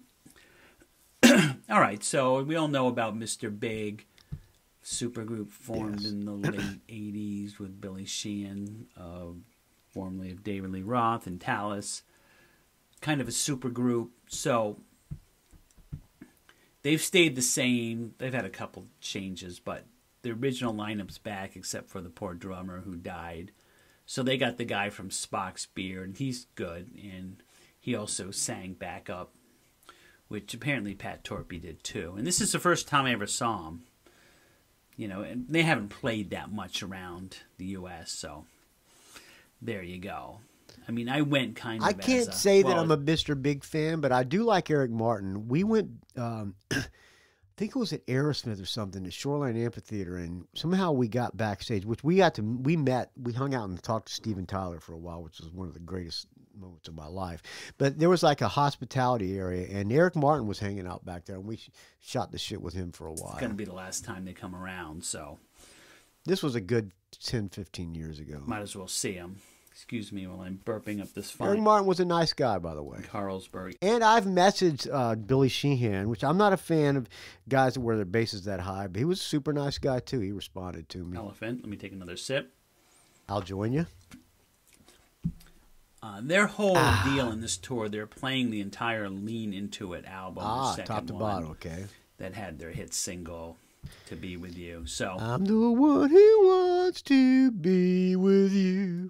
Speaker 4: All right, so we all know about Mr. Big, supergroup formed
Speaker 1: Yes.
Speaker 4: in the late 80s with Billy Sheehan, formerly of David Lee Roth and Tallis. Kind of a supergroup. So they've stayed the same. They've had a couple changes, but the original lineup's back except for the poor drummer who died. So they got the guy from Spock's Beard, and he's good, and he also sang back up, which apparently Pat Torpey did too. And this is the first time I ever saw him. And they haven't played that much around the U.S., so there you go. I mean, I went kind of
Speaker 1: I can't say that
Speaker 4: well,
Speaker 1: I'm a Mr. Big fan, but I do like Eric Martin. We went think it was at Aerosmith or something, at Shoreline Amphitheater, and somehow we got backstage, which we hung out and talked to Steven Tyler for a while, which was one of the greatest moments of my life. But there was like a hospitality area, and Eric Martin was hanging out back there, and we shot the shit with him for a while.
Speaker 4: It's going to be the last time they come around, so.
Speaker 1: This was a good 10, 15 years ago.
Speaker 4: Might as well see him. Excuse me while I'm burping up this
Speaker 1: Eric
Speaker 4: fine
Speaker 1: Martin was a nice guy, by the way.
Speaker 4: Carlsberg.
Speaker 1: And I've messaged Billy Sheehan, which I'm not a fan of guys that wear their bases that high, but he was a super nice guy, too. He responded to me.
Speaker 4: Elephant. Let me take another sip.
Speaker 1: I'll join you.
Speaker 4: Their whole deal in this tour, they're playing the entire Lean Into It album. The second
Speaker 1: top to
Speaker 4: one,
Speaker 1: bottom, okay.
Speaker 4: That had their hit single, To Be With You. So
Speaker 1: I'm the one who wants to be with you.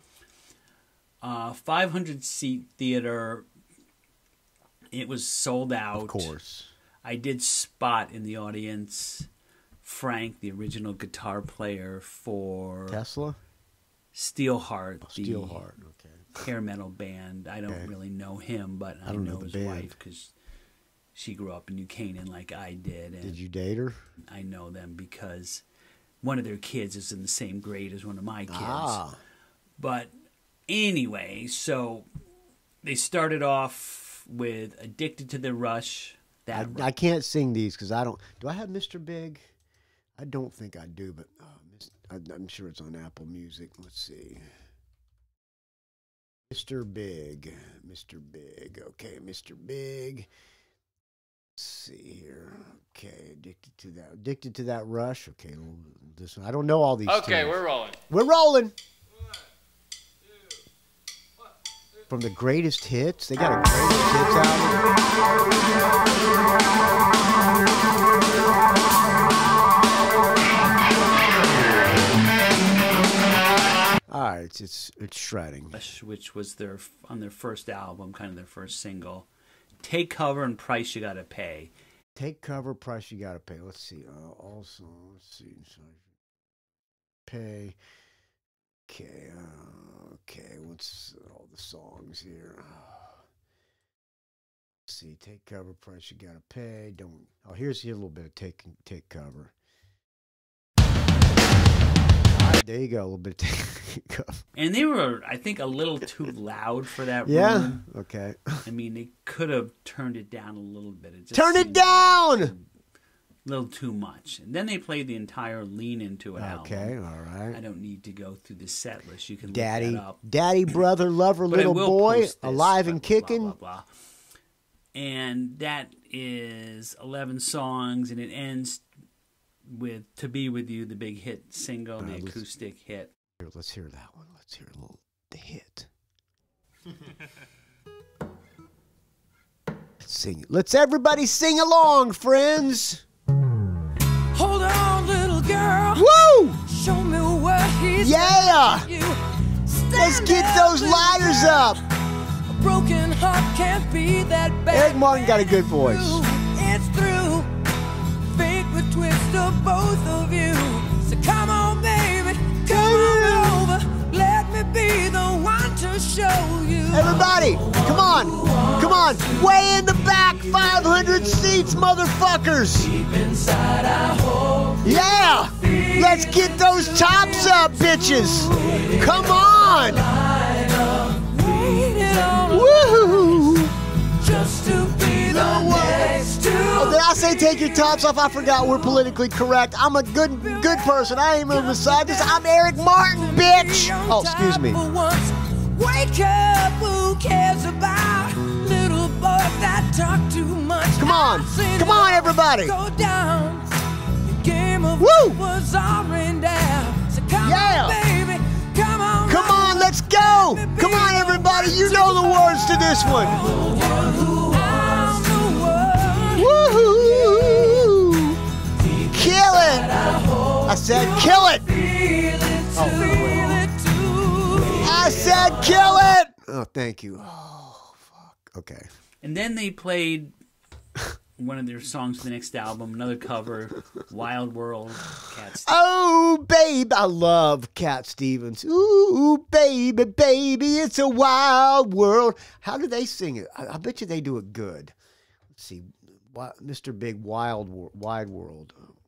Speaker 4: 500-seat theater. It was sold out.
Speaker 1: Of course.
Speaker 4: I did spot in the audience Frank, the original guitar player for
Speaker 1: Tesla?
Speaker 4: Steelheart,
Speaker 1: Steelheart, okay.
Speaker 4: hair metal band. I don't really know him, but I know his wife because she grew up in New Canaan like I did. And
Speaker 1: Did you date her?
Speaker 4: I know them because one of their kids is in the same grade as one of my kids. But anyway, so they started off with Addicted to the Rush.
Speaker 1: I can't sing these because I don't. Do I have Mr. Big? I don't think I do, but I'm sure it's on Apple Music. Let's see. Mr. Big. Okay, Mr. Big. Let's see here. Okay, Addicted to that Rush. Okay, this one. I don't know all these.
Speaker 6: Okay,
Speaker 1: tunes.
Speaker 6: we're rolling.
Speaker 1: We're rolling. From the greatest hits, they got a greatest hits album. All right, it's shredding.
Speaker 4: Which was on their first album, kind of their first single. Take Cover and Price You Gotta Pay.
Speaker 1: Take Cover, Price You Gotta Pay. Let's see. Also, let's see. Pay. Okay. What's all the songs here? Let's see. Take Cover, Price You Gotta Pay. Don't. Oh, here's a little bit of Take Cover. All right, there you go. A little bit of Take Cover.
Speaker 4: And they were, I think, a little too loud for that room.
Speaker 1: Okay.
Speaker 4: I mean, they could have turned it down a little bit. It just
Speaker 1: Turn it down!
Speaker 4: A little too much. And then they played the entire Lean Into It album.
Speaker 1: Okay, all right.
Speaker 4: I don't need to go through the set list. You can look
Speaker 1: Daddy,
Speaker 4: that up.
Speaker 1: Daddy, brother, lover,
Speaker 4: But I
Speaker 1: little
Speaker 4: will
Speaker 1: boy,
Speaker 4: post this,
Speaker 1: alive and
Speaker 4: blah,
Speaker 1: kicking.
Speaker 4: blah, blah, blah. And that is 11 songs, and it ends with To Be With You, the big hit single, the acoustic hit.
Speaker 1: Here, let's hear that one. Let's hear the hit. Let's sing it. Let's everybody sing along, friends.
Speaker 7: Hold on, little girl.
Speaker 1: Woo!
Speaker 7: Show me what he's
Speaker 1: Yeah!
Speaker 7: you.
Speaker 1: Let's get those lighters up.
Speaker 7: A broken heart can't be that bad.
Speaker 1: Eric Martin got a good voice.
Speaker 7: It's through. Fate would twist of both of you. So come on, baby. Come on over. Let me be the one to show you.
Speaker 1: Everybody, come on. Come on. Way in the back, 500 seats, motherfuckers.
Speaker 7: Deep inside, I hope.
Speaker 1: Yeah! Let's get those tops up, bitches! Come on! Woohoo!
Speaker 7: Just to be the next to.
Speaker 1: Oh, did I say take your tops off? I forgot we're politically correct. I'm a good person. I ain't moving aside. I'm Eric Martin, bitch! Oh, excuse me.
Speaker 7: Wake up, who cares about little boys that talk too much?
Speaker 1: Come on. Come on, everybody.
Speaker 7: Go down. The game of
Speaker 1: Woo.
Speaker 7: was already down. So come
Speaker 1: Yeah.
Speaker 7: on, baby. Come on.
Speaker 1: Come on, let's go! Come on, everybody. You know the words to this one. Woohoo! Kill it! I said kill it! I said kill it! Oh, thank you. Oh, fuck. Okay.
Speaker 4: And then they played one of their songs for the next album, another cover, Wild World, Cat Stevens.
Speaker 1: Oh, babe, I love Cat Stevens. Ooh, baby, baby, it's a wild world. How do they sing it? I bet you they do it good. Let's see. Mr. Big Wide World.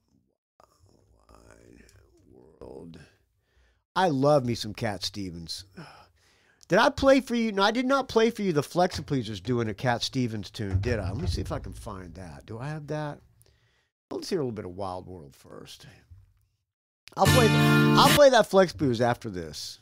Speaker 1: Wide World. I love me some Cat Stevens. Did I play for you? No, I did not play for you the Flexipleasers doing a Cat Stevens tune, did I? Let me see if I can find that. Do I have that? Let's hear a little bit of Wild World first. I'll play that Flexipleasers after this.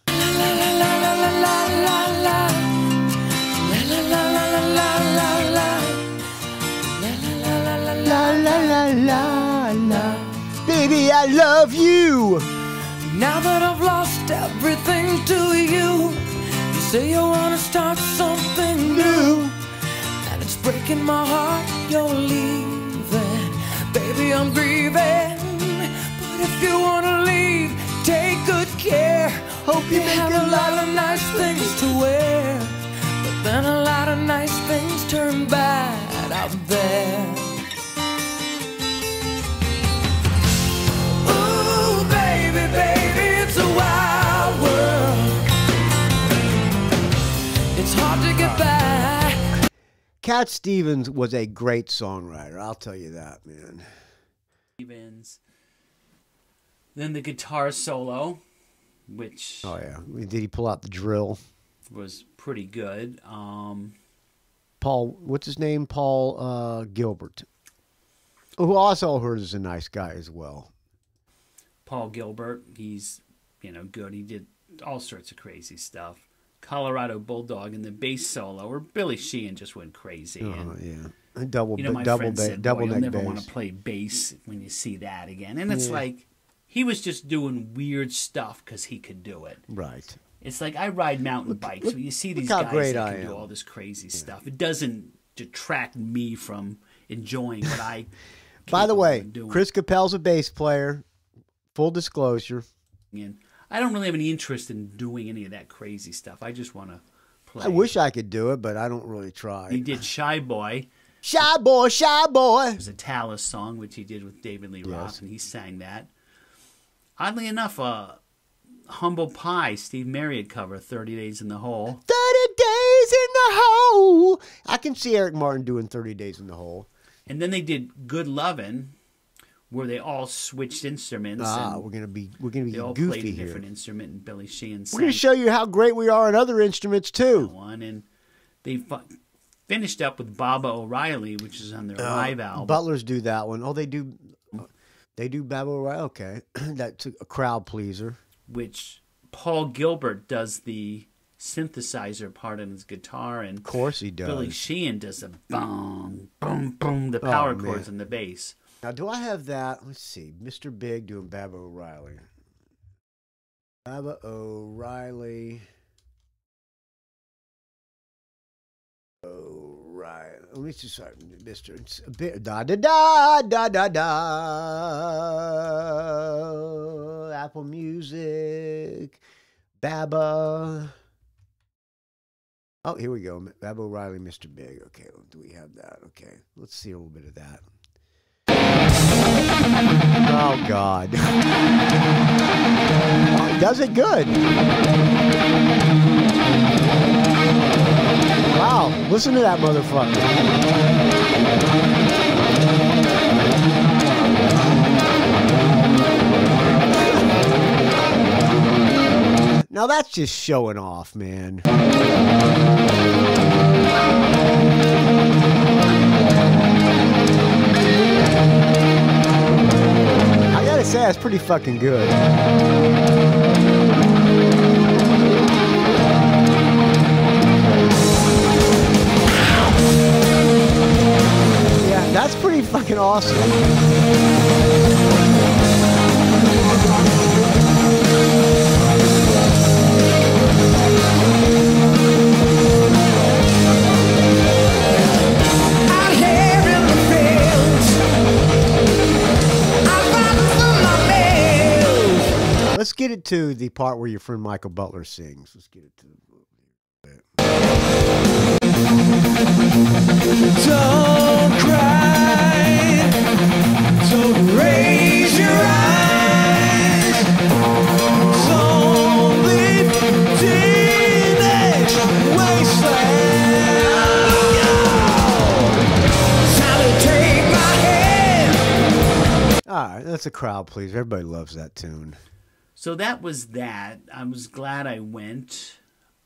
Speaker 1: La la la la la. Baby, I love you.
Speaker 7: Now that I've lost everything to you, you say you wanna start something new, and it's breaking my heart you're leaving. Baby, I'm grieving, but if you wanna leave, take good care. Hope you have a lot of nice things to wear, but then a lot of nice things turn bad out there. Ooh, baby, baby, it's a wild world. It's hard to get back.
Speaker 1: Cat Stevens was a great songwriter. I'll tell you that, man.
Speaker 4: Stevens. Then the guitar solo, which
Speaker 1: Oh yeah, did he pull out the drill?
Speaker 4: was pretty good.
Speaker 1: Paul, what's his name? Paul Gilbert, who also heard is a nice guy as well.
Speaker 4: Paul Gilbert, he's good. He did all sorts of crazy stuff. Colorado Bulldog in the bass solo, or Billy Sheehan just went crazy. And,
Speaker 1: Yeah, and double
Speaker 4: my
Speaker 1: double
Speaker 4: friend said,
Speaker 1: double
Speaker 4: "Boy, you'll
Speaker 1: neck
Speaker 4: never
Speaker 1: bass.
Speaker 4: want to play bass when you see that again." And it's
Speaker 1: Yeah.
Speaker 4: like he was just doing weird stuff because he could do it.
Speaker 1: Right.
Speaker 4: It's like I ride mountain bikes. When you see these
Speaker 1: how
Speaker 4: guys
Speaker 1: great
Speaker 4: that
Speaker 1: I
Speaker 4: can do
Speaker 1: am.
Speaker 4: all this crazy stuff, it doesn't detract me from enjoying what I.
Speaker 1: By the
Speaker 4: capable
Speaker 1: way,
Speaker 4: of doing.
Speaker 1: Chris Capel's a bass player. Full disclosure.
Speaker 4: And I don't really have any interest in doing any of that crazy stuff. I just want to play.
Speaker 1: I wish I could do it, but I don't really try.
Speaker 4: He did Shy Boy.
Speaker 1: Shy boy, shy boy.
Speaker 4: It was a Talus song, which he did with David Lee Roth,
Speaker 1: Yes.
Speaker 4: and he sang that. Oddly enough, Humble Pie, Steve Marriott cover, 30 Days in the Hole.
Speaker 1: 30 days in the hole. I can see Eric Martin doing 30 days in the hole.
Speaker 4: And then they did Good Lovin', where they all switched instruments. and
Speaker 1: We're gonna be
Speaker 4: they all
Speaker 1: goofy
Speaker 4: played a
Speaker 1: here.
Speaker 4: different instrument, and Billy Sheehan
Speaker 1: We're
Speaker 4: sang
Speaker 1: gonna show you how great we are on other instruments too.
Speaker 4: one. And they finished up with Baba O'Reilly, which is on their live album.
Speaker 1: Butlers do that one. Oh, they do. They do Baba O'Reilly. Okay, that's a crowd pleaser.
Speaker 4: Which Paul Gilbert does the synthesizer part on his guitar, and
Speaker 1: Of course he does.
Speaker 4: Billy Sheehan does a boom, boom, boom, the power
Speaker 1: Oh, man.
Speaker 4: chords and the bass.
Speaker 1: Now, do I have that? Let's see. Mr. Big doing Baba O'Reilly. Baba O'Reilly. O'Reilly. Let me just start, Mr. It's a bit da da da da da da. Apple Music. Baba. Oh, here we go. Baba O'Reilly, Mr. Big. Okay, do we have that? Okay, let's see a little bit of that. Oh, God. Oh, he does it good. Wow, listen to that motherfucker. Now that's just showing off, man. I gotta say, that's pretty fucking good. Yeah, that's pretty fucking awesome.
Speaker 7: Out here in the fields, I'm running for my meals.
Speaker 1: Let's get it to the part where your friend Michael Butler sings. Let's get it to.
Speaker 7: Don't cry, don't raise your eyes. It's only teenage wasteland. Time to take
Speaker 1: the crowd pleaser. Everybody loves that tune.
Speaker 4: So that was that. I was glad I went.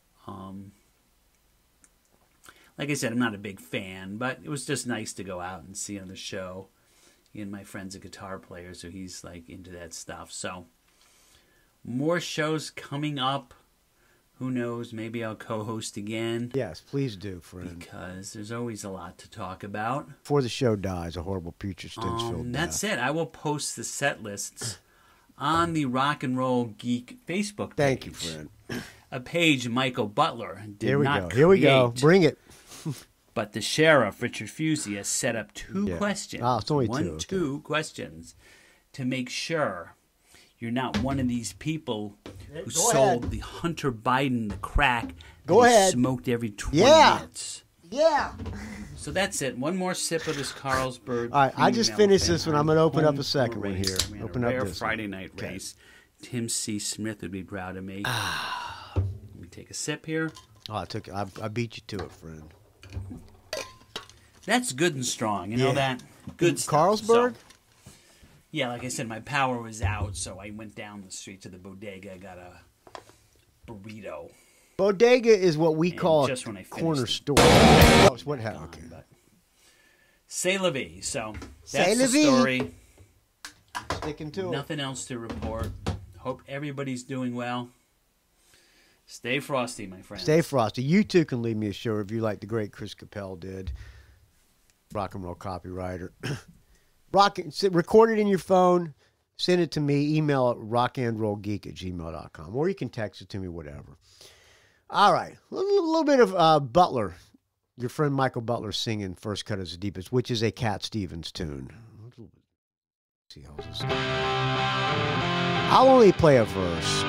Speaker 4: Like I said, I'm not a big fan, but it was just nice to go out and see on the show. And my friend's a guitar player, so he's like into that stuff. So more shows coming up. Who knows? Maybe I'll co-host again.
Speaker 1: Yes, please do, friend.
Speaker 4: Because there's always a lot to talk about.
Speaker 1: Before the show dies, a horrible Preacher Stinchfield death.
Speaker 4: That's it. I will post the set lists on the Rock and Roll Geek Facebook page.
Speaker 1: Thank you, friend.
Speaker 4: A page Michael Butler did
Speaker 1: Here we
Speaker 4: not
Speaker 1: go.
Speaker 4: create.
Speaker 1: Here we go. Bring it.
Speaker 4: But the sheriff, Richard Fusey, has set up two questions.
Speaker 1: Oh, it's only
Speaker 4: two questions to make sure you're not one of these people who sold the Hunter Biden the crack that he smoked every 20 minutes.
Speaker 1: Yeah.
Speaker 4: So that's it. One more sip of this Carlsberg.
Speaker 1: All right, I just finished this one. I'm going to open up a second one here. Open up this
Speaker 4: Friday night race. Tim C. Smith would be proud of me. Let me take a sip here.
Speaker 1: Oh, I beat you to it, friend.
Speaker 4: That's good and strong. You know that? Good stuff.
Speaker 1: Carlsberg?
Speaker 4: So, yeah, like I said, my power was out, so I went down the street to the bodega. I got a burrito.
Speaker 1: Bodega is what we call
Speaker 4: just when I
Speaker 1: a corner
Speaker 4: finished
Speaker 1: store. That's what happened. Okay.
Speaker 4: C'est la vie. So
Speaker 1: C'est
Speaker 4: that's
Speaker 1: la
Speaker 4: the
Speaker 1: vie.
Speaker 4: story.
Speaker 1: Sticking to it.
Speaker 4: Nothing else to report. Hope everybody's doing well. Stay frosty, my friends.
Speaker 1: Stay frosty. You too can leave me a show review like the great Chris Capel did. Rock and roll copywriter. Record it in your phone. Send it to me. Email it rockandrollgeek@gmail.com. Or you can text it to me, whatever. All right. A little bit of Butler. Your friend Michael Butler singing First Cut is the Deepest, which is a Cat Stevens tune. See how this goes. I'll only play a verse.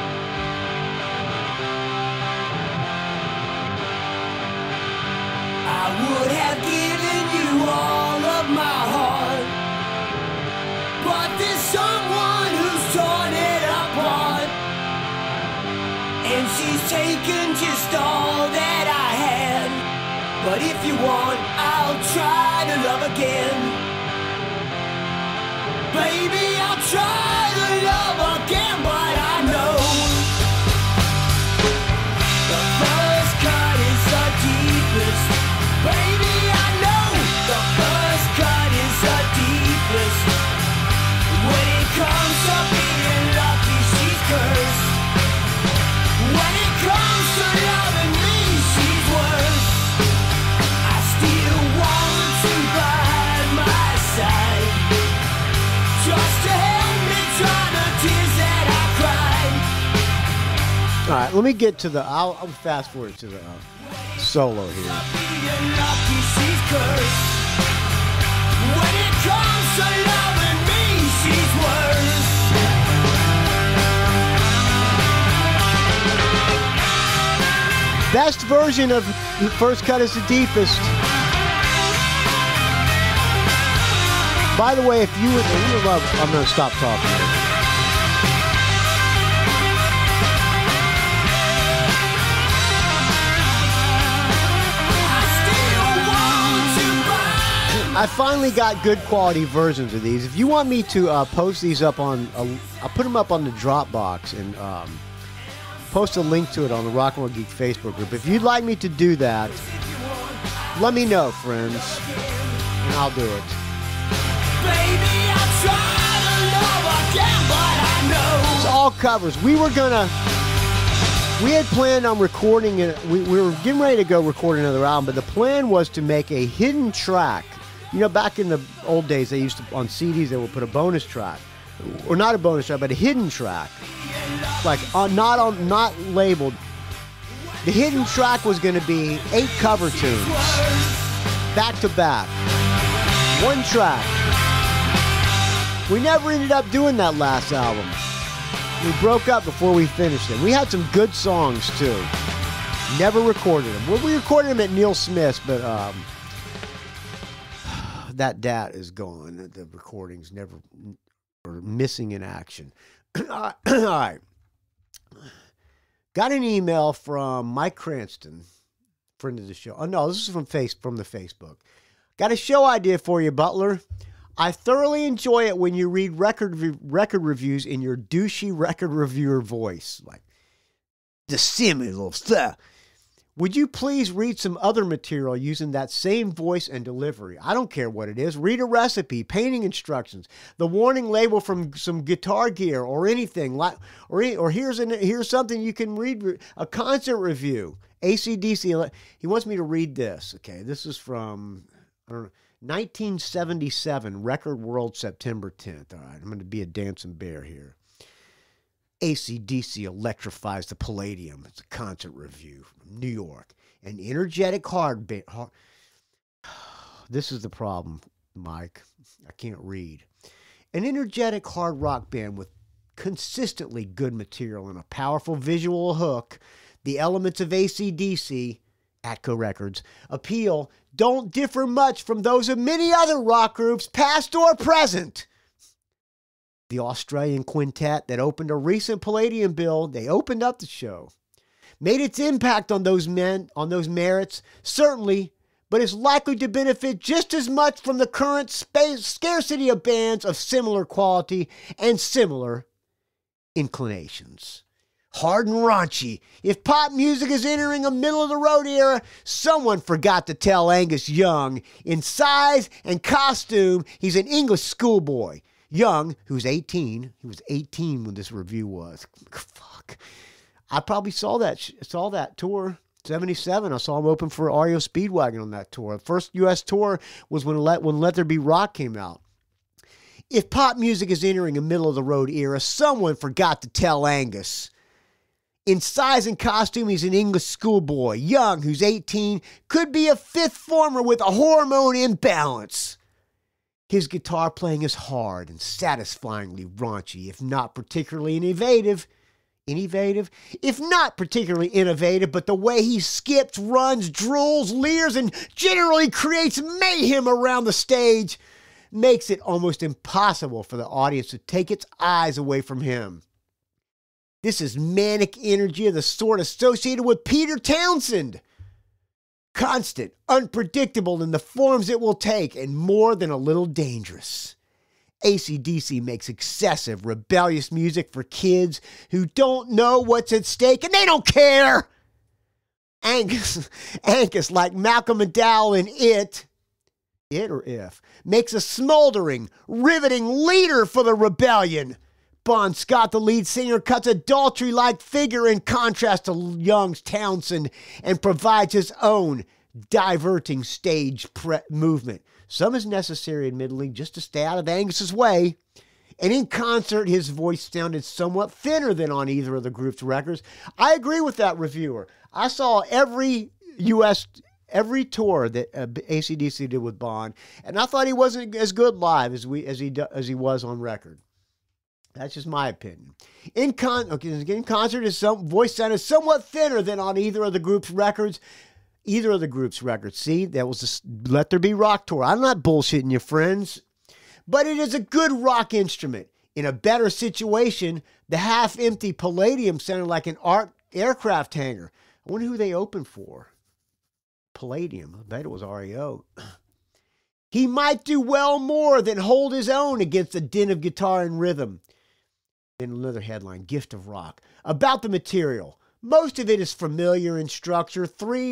Speaker 7: I would have given you all of my heart, but there's someone who's torn it apart, and she's taken just all that I had. But if you want, I'll try to love again. Baby, I'll try to love again, but I know the first cut is the deepest. Baby, I know the first cut is the deepest. When it comes to being lucky, she's cursed. When it comes to loving me, she's worse. I still want to by my side, just to help me dry the tears that I cried.
Speaker 1: All right, let me get to the. I'll fast forward to the solo here.
Speaker 7: Being lucky, she's cursed. When it comes to loving me, she's worse.
Speaker 1: Best version of First Cut is the Deepest. By the way, if you would love, I'm going to stop talking. I finally got good quality versions of these. If you want me to post these up on, I'll put them up on the Dropbox and post a link to it on the Rock and Roll Geek Facebook group. If you'd like me to do that, let me know, friends, and I'll do it.
Speaker 7: Baby, I'll try to love again, but I know
Speaker 1: It's all covers. We had planned on recording it. We were getting ready to go record another album, but the plan was to make a hidden track. You know, back in the old days, they used to, on CDs, they would put a bonus track. Or not a bonus track, but a hidden track. Like, not labeled. The hidden track was going to be 8 cover tunes. Back to back. One track. We never ended up doing that last album. We broke up before we finished it. We had some good songs, too. Never recorded them. Well, we recorded them at Neil Smith's, but that DAT is gone. The recordings never are missing in action. All right. Got an email from Mike Cranston, friend of the show. Oh, no, this is from the Facebook. Got a show idea for you, Butler. I thoroughly enjoy it when you read record reviews in your douchey record reviewer voice, like the similar stuff. Would you please read some other material using that same voice and delivery? I don't care what it is. Read a recipe, painting instructions, the warning label from some guitar gear, or anything like, or here's something you can read, a concert review. AC/DC. He wants me to read this. Okay, this is from 1977, Record World, September 10th. All right, I'm going to be a dancing bear here. AC/DC electrifies the Palladium. It's a concert review from New York. An energetic hard band. This is the problem, Mike. I can't read. An energetic hard rock band with consistently good material and a powerful visual hook. The elements of AC/DC, Atco Records, appeal don't differ much from those of many other rock groups, past or present. The Australian quintet that opened a recent Palladium bill, they opened up the show. Made its impact on those merits, certainly, but is likely to benefit just as much from the current scarcity of bands of similar quality and similar inclinations. Hard and raunchy. If pop music is entering a middle-of-the-road era, someone forgot to tell Angus Young. In size and costume, he's an English schoolboy. Young, who's 18, he was 18 when this review was. Fuck. I probably saw that tour, 77. I saw him open for REO Speedwagon on that tour. The first U.S. tour was when Let There Be Rock came out. If pop music is entering a middle-of-the-road era, someone forgot to tell Angus. In size and costume, he's an English schoolboy. Young, who's 18, could be a fifth former with a hormone imbalance. His guitar playing is hard and satisfyingly raunchy, if not particularly innovative, but the way he skips, runs, drools, leers, and generally creates mayhem around the stage makes it almost impossible for the audience to take its eyes away from him. This is manic energy of the sort associated with Peter Townsend. Constant, unpredictable in the forms it will take, and more than a little dangerous. AC/DC makes excessive, rebellious music for kids who don't know what's at stake, and they don't care! Angus, like Malcolm McDowell in It or If, makes a smoldering, riveting leader for the rebellion. Bon Scott, the lead singer, cuts a Daltrey-like figure in contrast to Young's Townsend and provides his own diverting stage movement. Some is necessary, admittedly, just to stay out of Angus's way. And in concert, his voice sounded somewhat thinner than on either of the group's records. I agree with that reviewer. I saw every tour that AC/DC did with Bon, and I thought he wasn't as good live as he was on record. That's just my opinion. In concert, his voice sounded somewhat thinner than on either of the group's records. See, that was the Let There Be Rock tour. I'm not bullshitting you, friends. But it is a good rock instrument. In a better situation, the half-empty Palladium sounded like an aircraft hangar. I wonder who they opened for. Palladium. I bet it was REO. He might do well more than hold his own against the din of guitar and rhythm. Then another headline, Gift of Rock. About the material. Most of it is familiar in structure. Three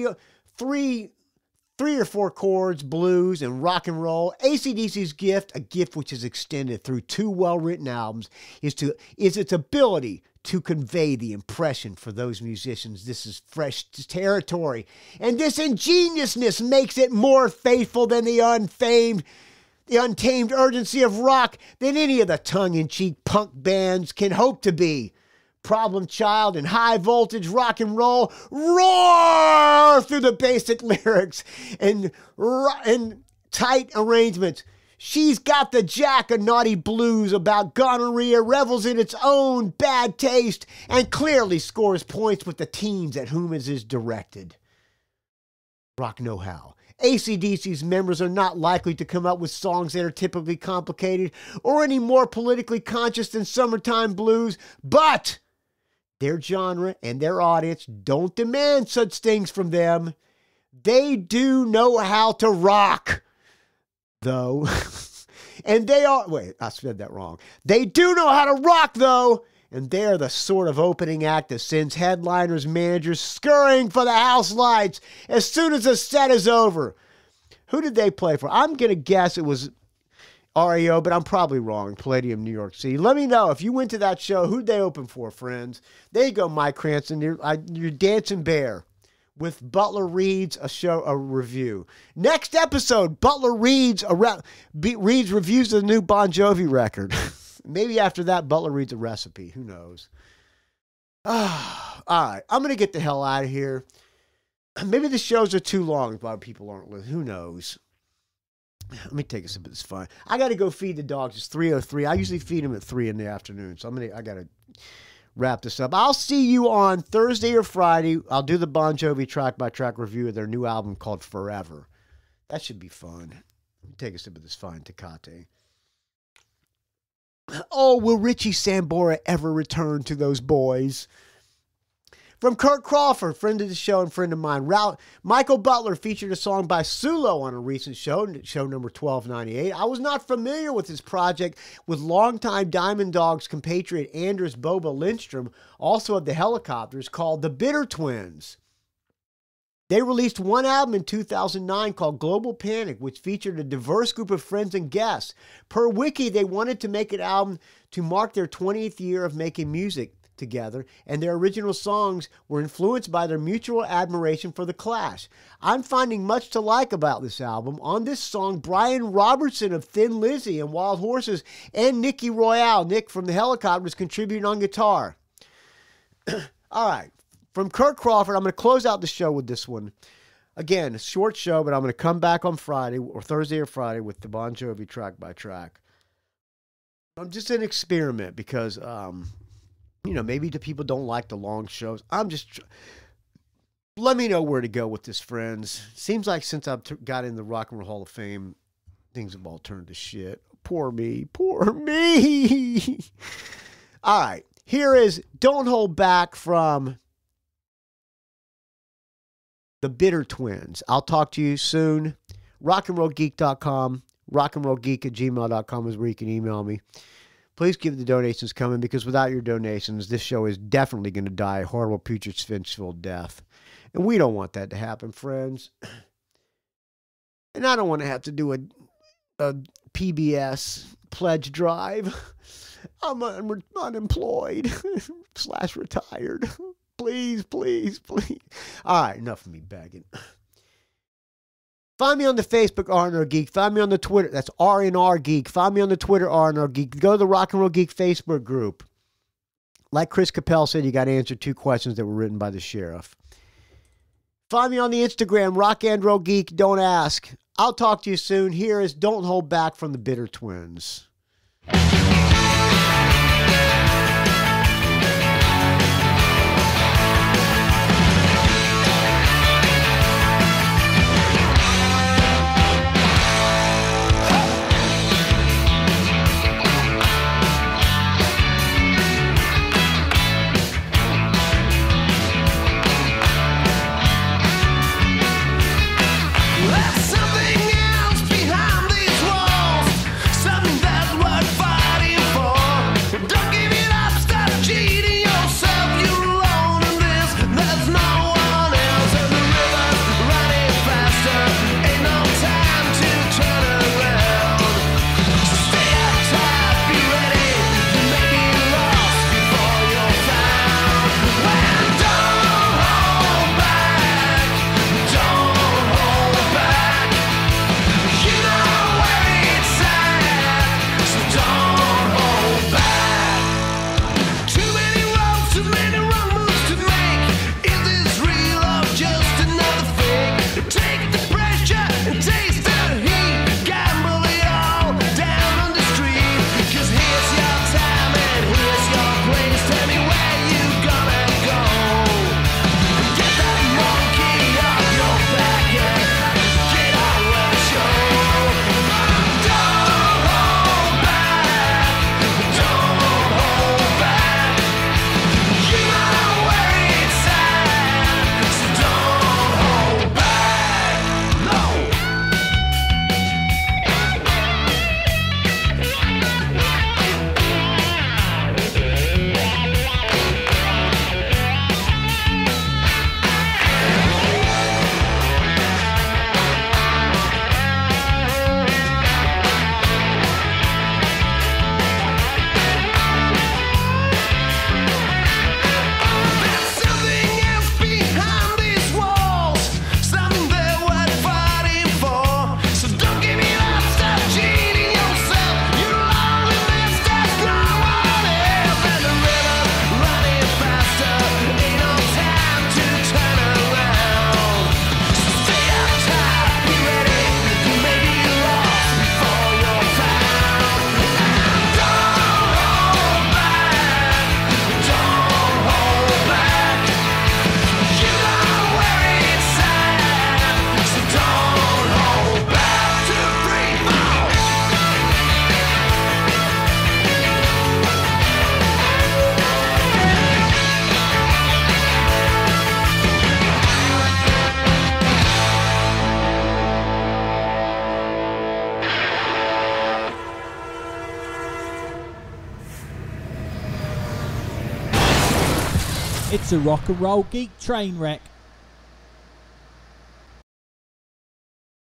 Speaker 1: or four chords, blues, and rock and roll. AC/DC's gift, a gift which is extended through two well-written albums, is its ability to convey the impression for those musicians. This is fresh territory. And this ingeniousness makes it more faithful than the untamed urgency of rock than any of the tongue-in-cheek punk bands can hope to be. Problem Child and high voltage rock and roll roar through the basic lyrics and tight arrangements. She's Got the Jack, a naughty blues about gonorrhea, revels in its own bad taste, and clearly scores points with the teens at whom it is directed. Rock know-how. AC/DC's members are not likely to come up with songs that are typically complicated or any more politically conscious than Summertime Blues, but their genre and their audience don't demand such things from them. They do know how to rock, though. And they are, wait, I said that wrong. They do know how to rock, though. And they are the sort of opening act that sends headliners, managers scurrying for the house lights as soon as the set is over. Who did they play for? I'm going to guess it was REO, but I'm probably wrong. Palladium, New York City. Let me know if you went to that show. Who'd they open for, friends? There you go, Mike Cranston. You're dancing bear with Butler Reads a review. Next episode, Butler reviews the new Bon Jovi record. Maybe after that, Butler reads a recipe. Who knows? All right, I'm going to get the hell out of here. Maybe the shows are too long while people aren't listening. Who knows? Let me take a sip of this fine. I got to go feed the dogs. It's 3:03. I usually feed them at 3 in the afternoon. So I got to wrap this up. I'll see you on Thursday or Friday. I'll do the Bon Jovi track-by-track review of their new album called Forever. That should be fun. Let me take a sip of this fine Tecate. Oh, will Richie Sambora ever return to those boys? From Kurt Crawford, friend of the show and friend of mine. Michael Butler featured a song by Sulo on a recent show number 1298. I was not familiar with his project with longtime Diamond Dogs compatriot Anders Boba Lindstrom, also of the Helicopters, called The Bitter Twins. They released one album in 2009 called Global Panic, which featured a diverse group of friends and guests. Per Wiki, they wanted to make an album to mark their 20th year of making music together, and their original songs were influenced by their mutual admiration for The Clash. I'm finding much to like about this album. On this song, Brian Robertson of Thin Lizzy and Wild Horses and Nicky Royale, Nick from the Helicopters, contributing on guitar. All right. From Kurt Crawford, I'm going to close out the show with this one. Again, a short show, but I'm going to come back on Friday or Thursday or Friday with the Bon Jovi track by track. I'm just an experiment because, maybe the people don't like the long shows. Let me know where to go with this, friends. Seems like since I've got in the Rock and Roll Hall of Fame, things have all turned to shit. Poor me. Poor me. All right. Here is Don't Hold Back from The Bitter Twins. I'll talk to you soon. rockandrollgeek.com, rockandrollgeek@gmail.com is where you can email me. Please keep the donations coming, because without your donations, this show is definitely going to die a horrible, putrid, stench-filled death. And we don't want that to happen, friends. And I don't want to have to do a PBS pledge drive. I'm unemployed / retired. Please, please, please. All right, enough of me begging. Find me on the Facebook, R&R Geek. Find me on the Twitter. That's R&R Geek. Find me on the Twitter, R&R Geek. Go to the Rock and Roll Geek Facebook group. Like Chris Capel said, you got to answer 2 questions that were written by the sheriff. Find me on the Instagram, Rock and Roll Geek. Don't ask. I'll talk to you soon. Here is Don't Hold Back from the Bitter Twins.
Speaker 7: There's something else behind these walls, something that
Speaker 6: It's a rock and roll geek train wreck.